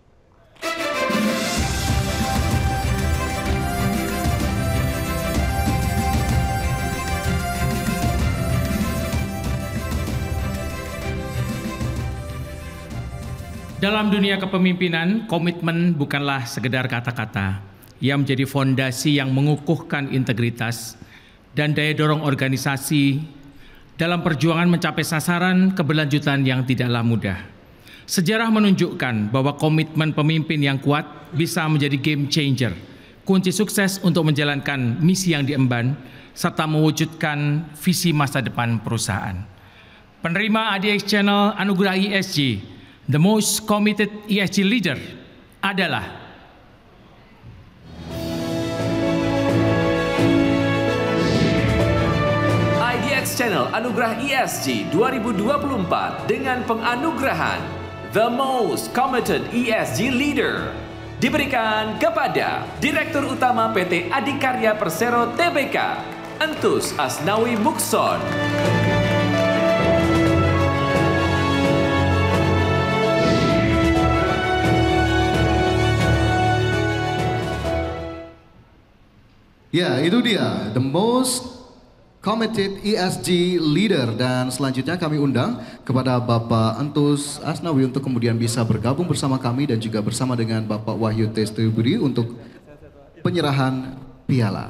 Dalam dunia kepemimpinan, komitmen bukanlah sekedar kata-kata. Ia menjadi fondasi yang mengukuhkan integritas dan daya dorong organisasi dalam perjuangan mencapai sasaran keberlanjutan yang tidaklah mudah. Sejarah menunjukkan bahwa komitmen pemimpin yang kuat bisa menjadi game changer, kunci sukses untuk menjalankan misi yang diemban, serta mewujudkan visi masa depan perusahaan. Penerima I D X Channel Anugerah E S G, The Most Committed E S G Leader adalah I D X Channel Anugerah E S G dua ribu dua puluh empat dengan penganugerahan The Most Committed E S G Leader diberikan kepada Direktur Utama P T Adikarya Persero T B K, Entus Asnawi Mukson. Ya, itu dia The Most Committed E S G Leader, dan selanjutnya kami undang kepada Bapak Entus Asnawi untuk kemudian bisa bergabung bersama kami dan juga bersama dengan Bapak Wahyu T. Setiobudi untuk penyerahan piala.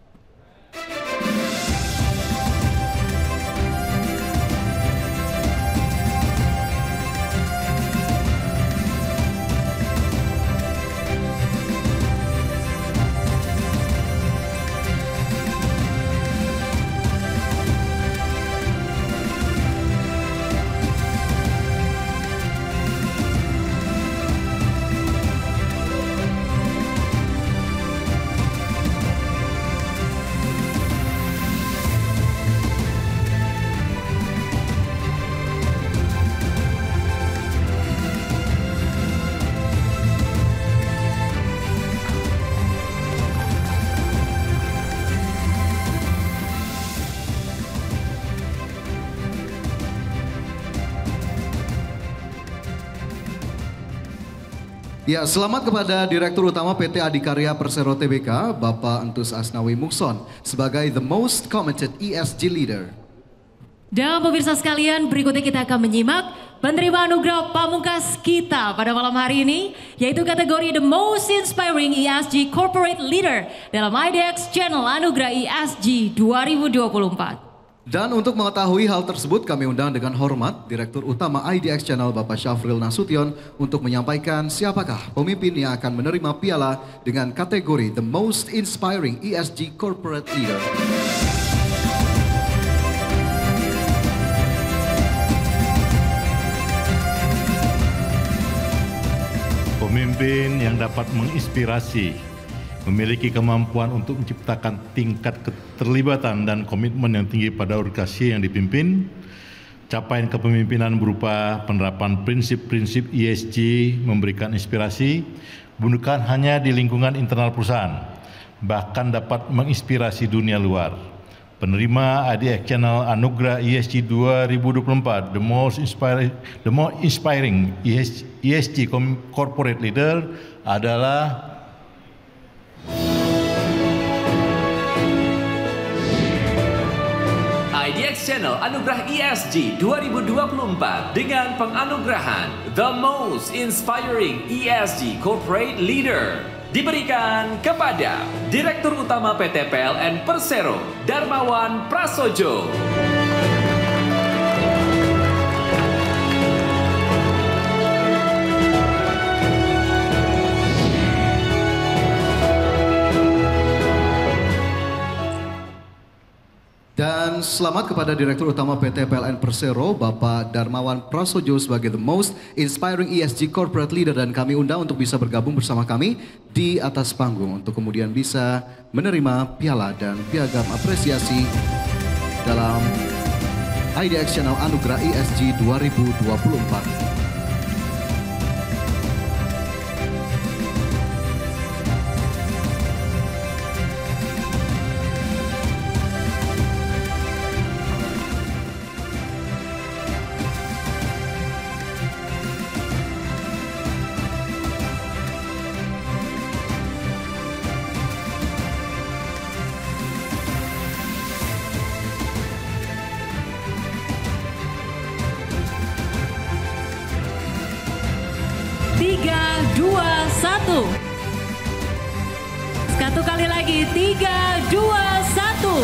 Ya, selamat kepada Direktur Utama P T Adikarya Persero T B K, Bapak Entus Asnawi Mukson, sebagai The Most Committed E S G Leader. Dan pemirsa sekalian, berikutnya kita akan menyimak penerima anugerah pamungkas kita pada malam hari ini, yaitu kategori The Most Inspiring E S G Corporate Leader dalam I D X Channel Anugerah E S G dua ribu dua puluh empat. Dan untuk mengetahui hal tersebut kami undang dengan hormat Direktur Utama I D X Channel Bapak Syafril Nasution untuk menyampaikan siapakah pemimpin yang akan menerima piala dengan kategori The Most Inspiring E S G Corporate Leader. Pemimpin yang dapat menginspirasi, memiliki kemampuan untuk menciptakan tingkat keterlibatan dan komitmen yang tinggi pada organisasi yang dipimpin. Capaian kepemimpinan berupa penerapan prinsip-prinsip E S G memberikan inspirasi bukan hanya di lingkungan internal perusahaan, bahkan dapat menginspirasi dunia luar. Penerima I D X Channel Anugerah E S G dua ribu dua puluh empat, The Most Inspiring, the most inspiring E S G Corporate Leader adalah I D X Channel Anugerah E S G dua ribu dua puluh empat dengan penganugerahan The Most Inspiring E S G Corporate Leader diberikan kepada Direktur Utama P T P L N Persero, Darmawan Prasojo. Dan selamat kepada Direktur Utama P T P L N Persero, Bapak Darmawan Prasojo sebagai The Most Inspiring E S G Corporate Leader, dan kami undang untuk bisa bergabung bersama kami di atas panggung untuk kemudian bisa menerima piala dan piagam apresiasi dalam I D X Channel Anugerah E S G dua ribu dua puluh empat. Tiga, dua, satu. Satu kali lagi, tiga, dua, satu.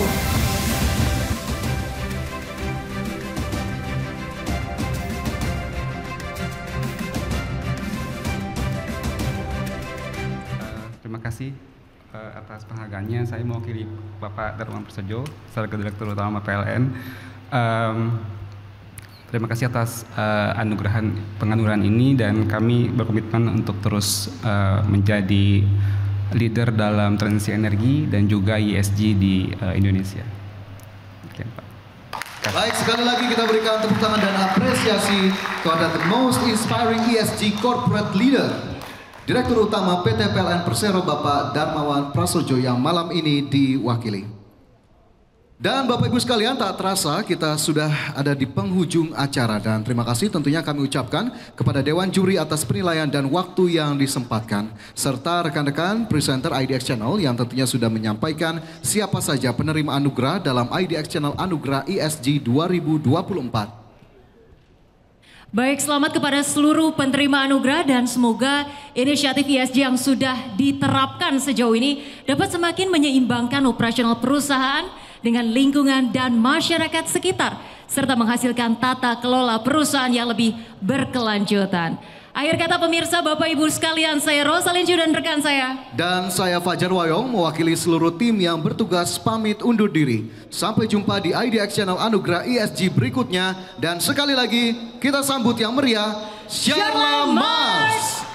Terima kasih uh, atas penghargaannya. Saya mewakili Bapak Darmawan Prasojo selaku Direktur Utama P L N. Um, Terima kasih atas uh, anugerahan penganugerahan ini, dan kami berkomitmen untuk terus uh, menjadi leader dalam transisi energi dan juga E S G di uh, Indonesia. Oke, Pak. Baik, sekali lagi kita berikan tepuk tangan dan apresiasi kepada The Most Inspiring E S G Corporate Leader, Direktur Utama P T P L N Persero Bapak Darmawan Prasojo yang malam ini diwakili. Dan Bapak Ibu sekalian, tak terasa kita sudah ada di penghujung acara, dan terima kasih tentunya kami ucapkan kepada Dewan Juri atas penilaian dan waktu yang disempatkan, serta rekan-rekan presenter I D X Channel yang tentunya sudah menyampaikan siapa saja penerima anugerah dalam I D X Channel Anugerah E S G dua ribu dua puluh empat. Baik, selamat kepada seluruh penerima anugerah, dan semoga inisiatif E S G yang sudah diterapkan sejauh ini dapat semakin menyeimbangkan operasional perusahaan dengan lingkungan dan masyarakat sekitar, serta menghasilkan tata kelola perusahaan yang lebih berkelanjutan. Akhir kata pemirsa, Bapak Ibu sekalian, saya Rosalinju dan rekan saya. Dan saya Fajar Wayong mewakili seluruh tim yang bertugas pamit undur diri. Sampai jumpa di I D X Channel Anugerah E S G berikutnya. Dan sekali lagi kita sambut yang meriah, Syarlamas!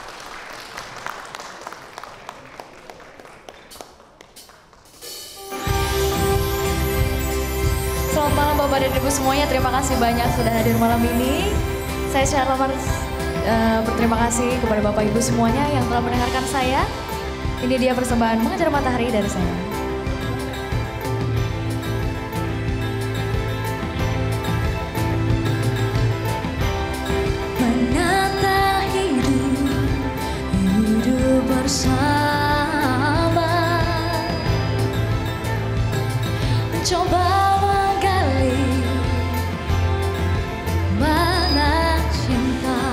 Selamat malam Bapak dan Ibu semuanya, terima kasih banyak sudah hadir malam ini. Saya Syarlamas uh, berterima kasih kepada Bapak Ibu semuanya yang telah mendengarkan saya. Ini dia persembahan Mengejar Matahari dari saya. Menata hidup, hidup bersama, mencoba menggali mana cinta,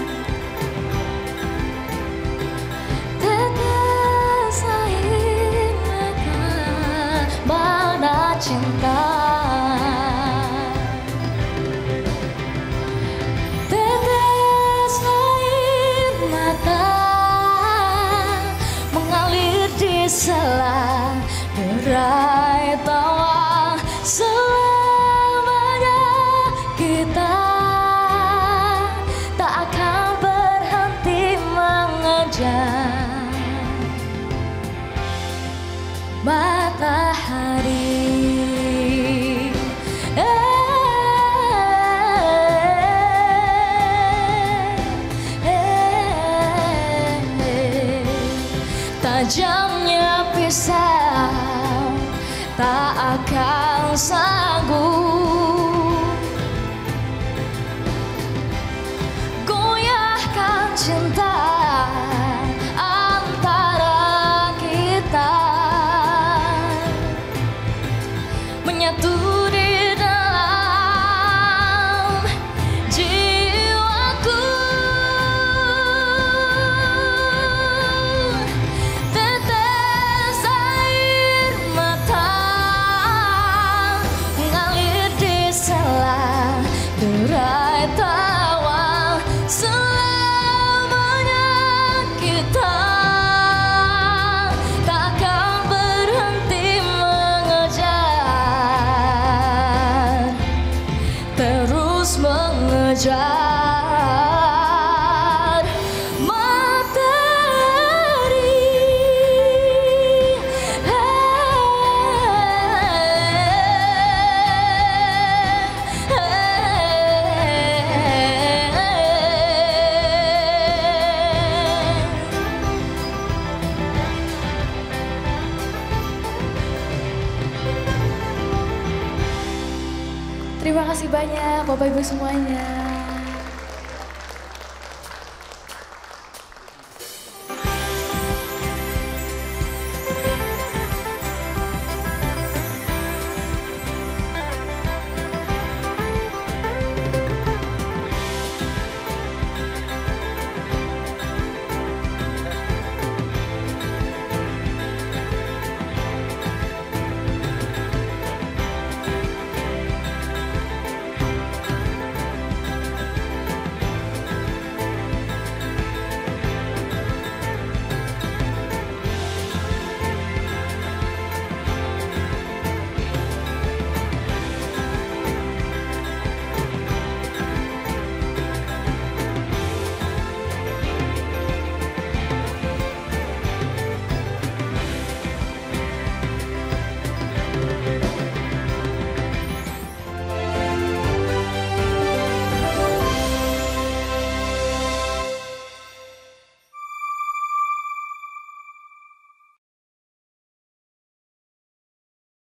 tetes air sela derai tawa, selamanya kita tak akan berhenti mengejar matahari. Tajamnya pisau tak akan sanggup goyahkan cinta antara kita, menyatu di dalam jiwaku. Derai tawa, selamanya kita takkan berhenti mengejar, terus mengejar matahari. Terima kasih banyak Bapak Ibu semuanya.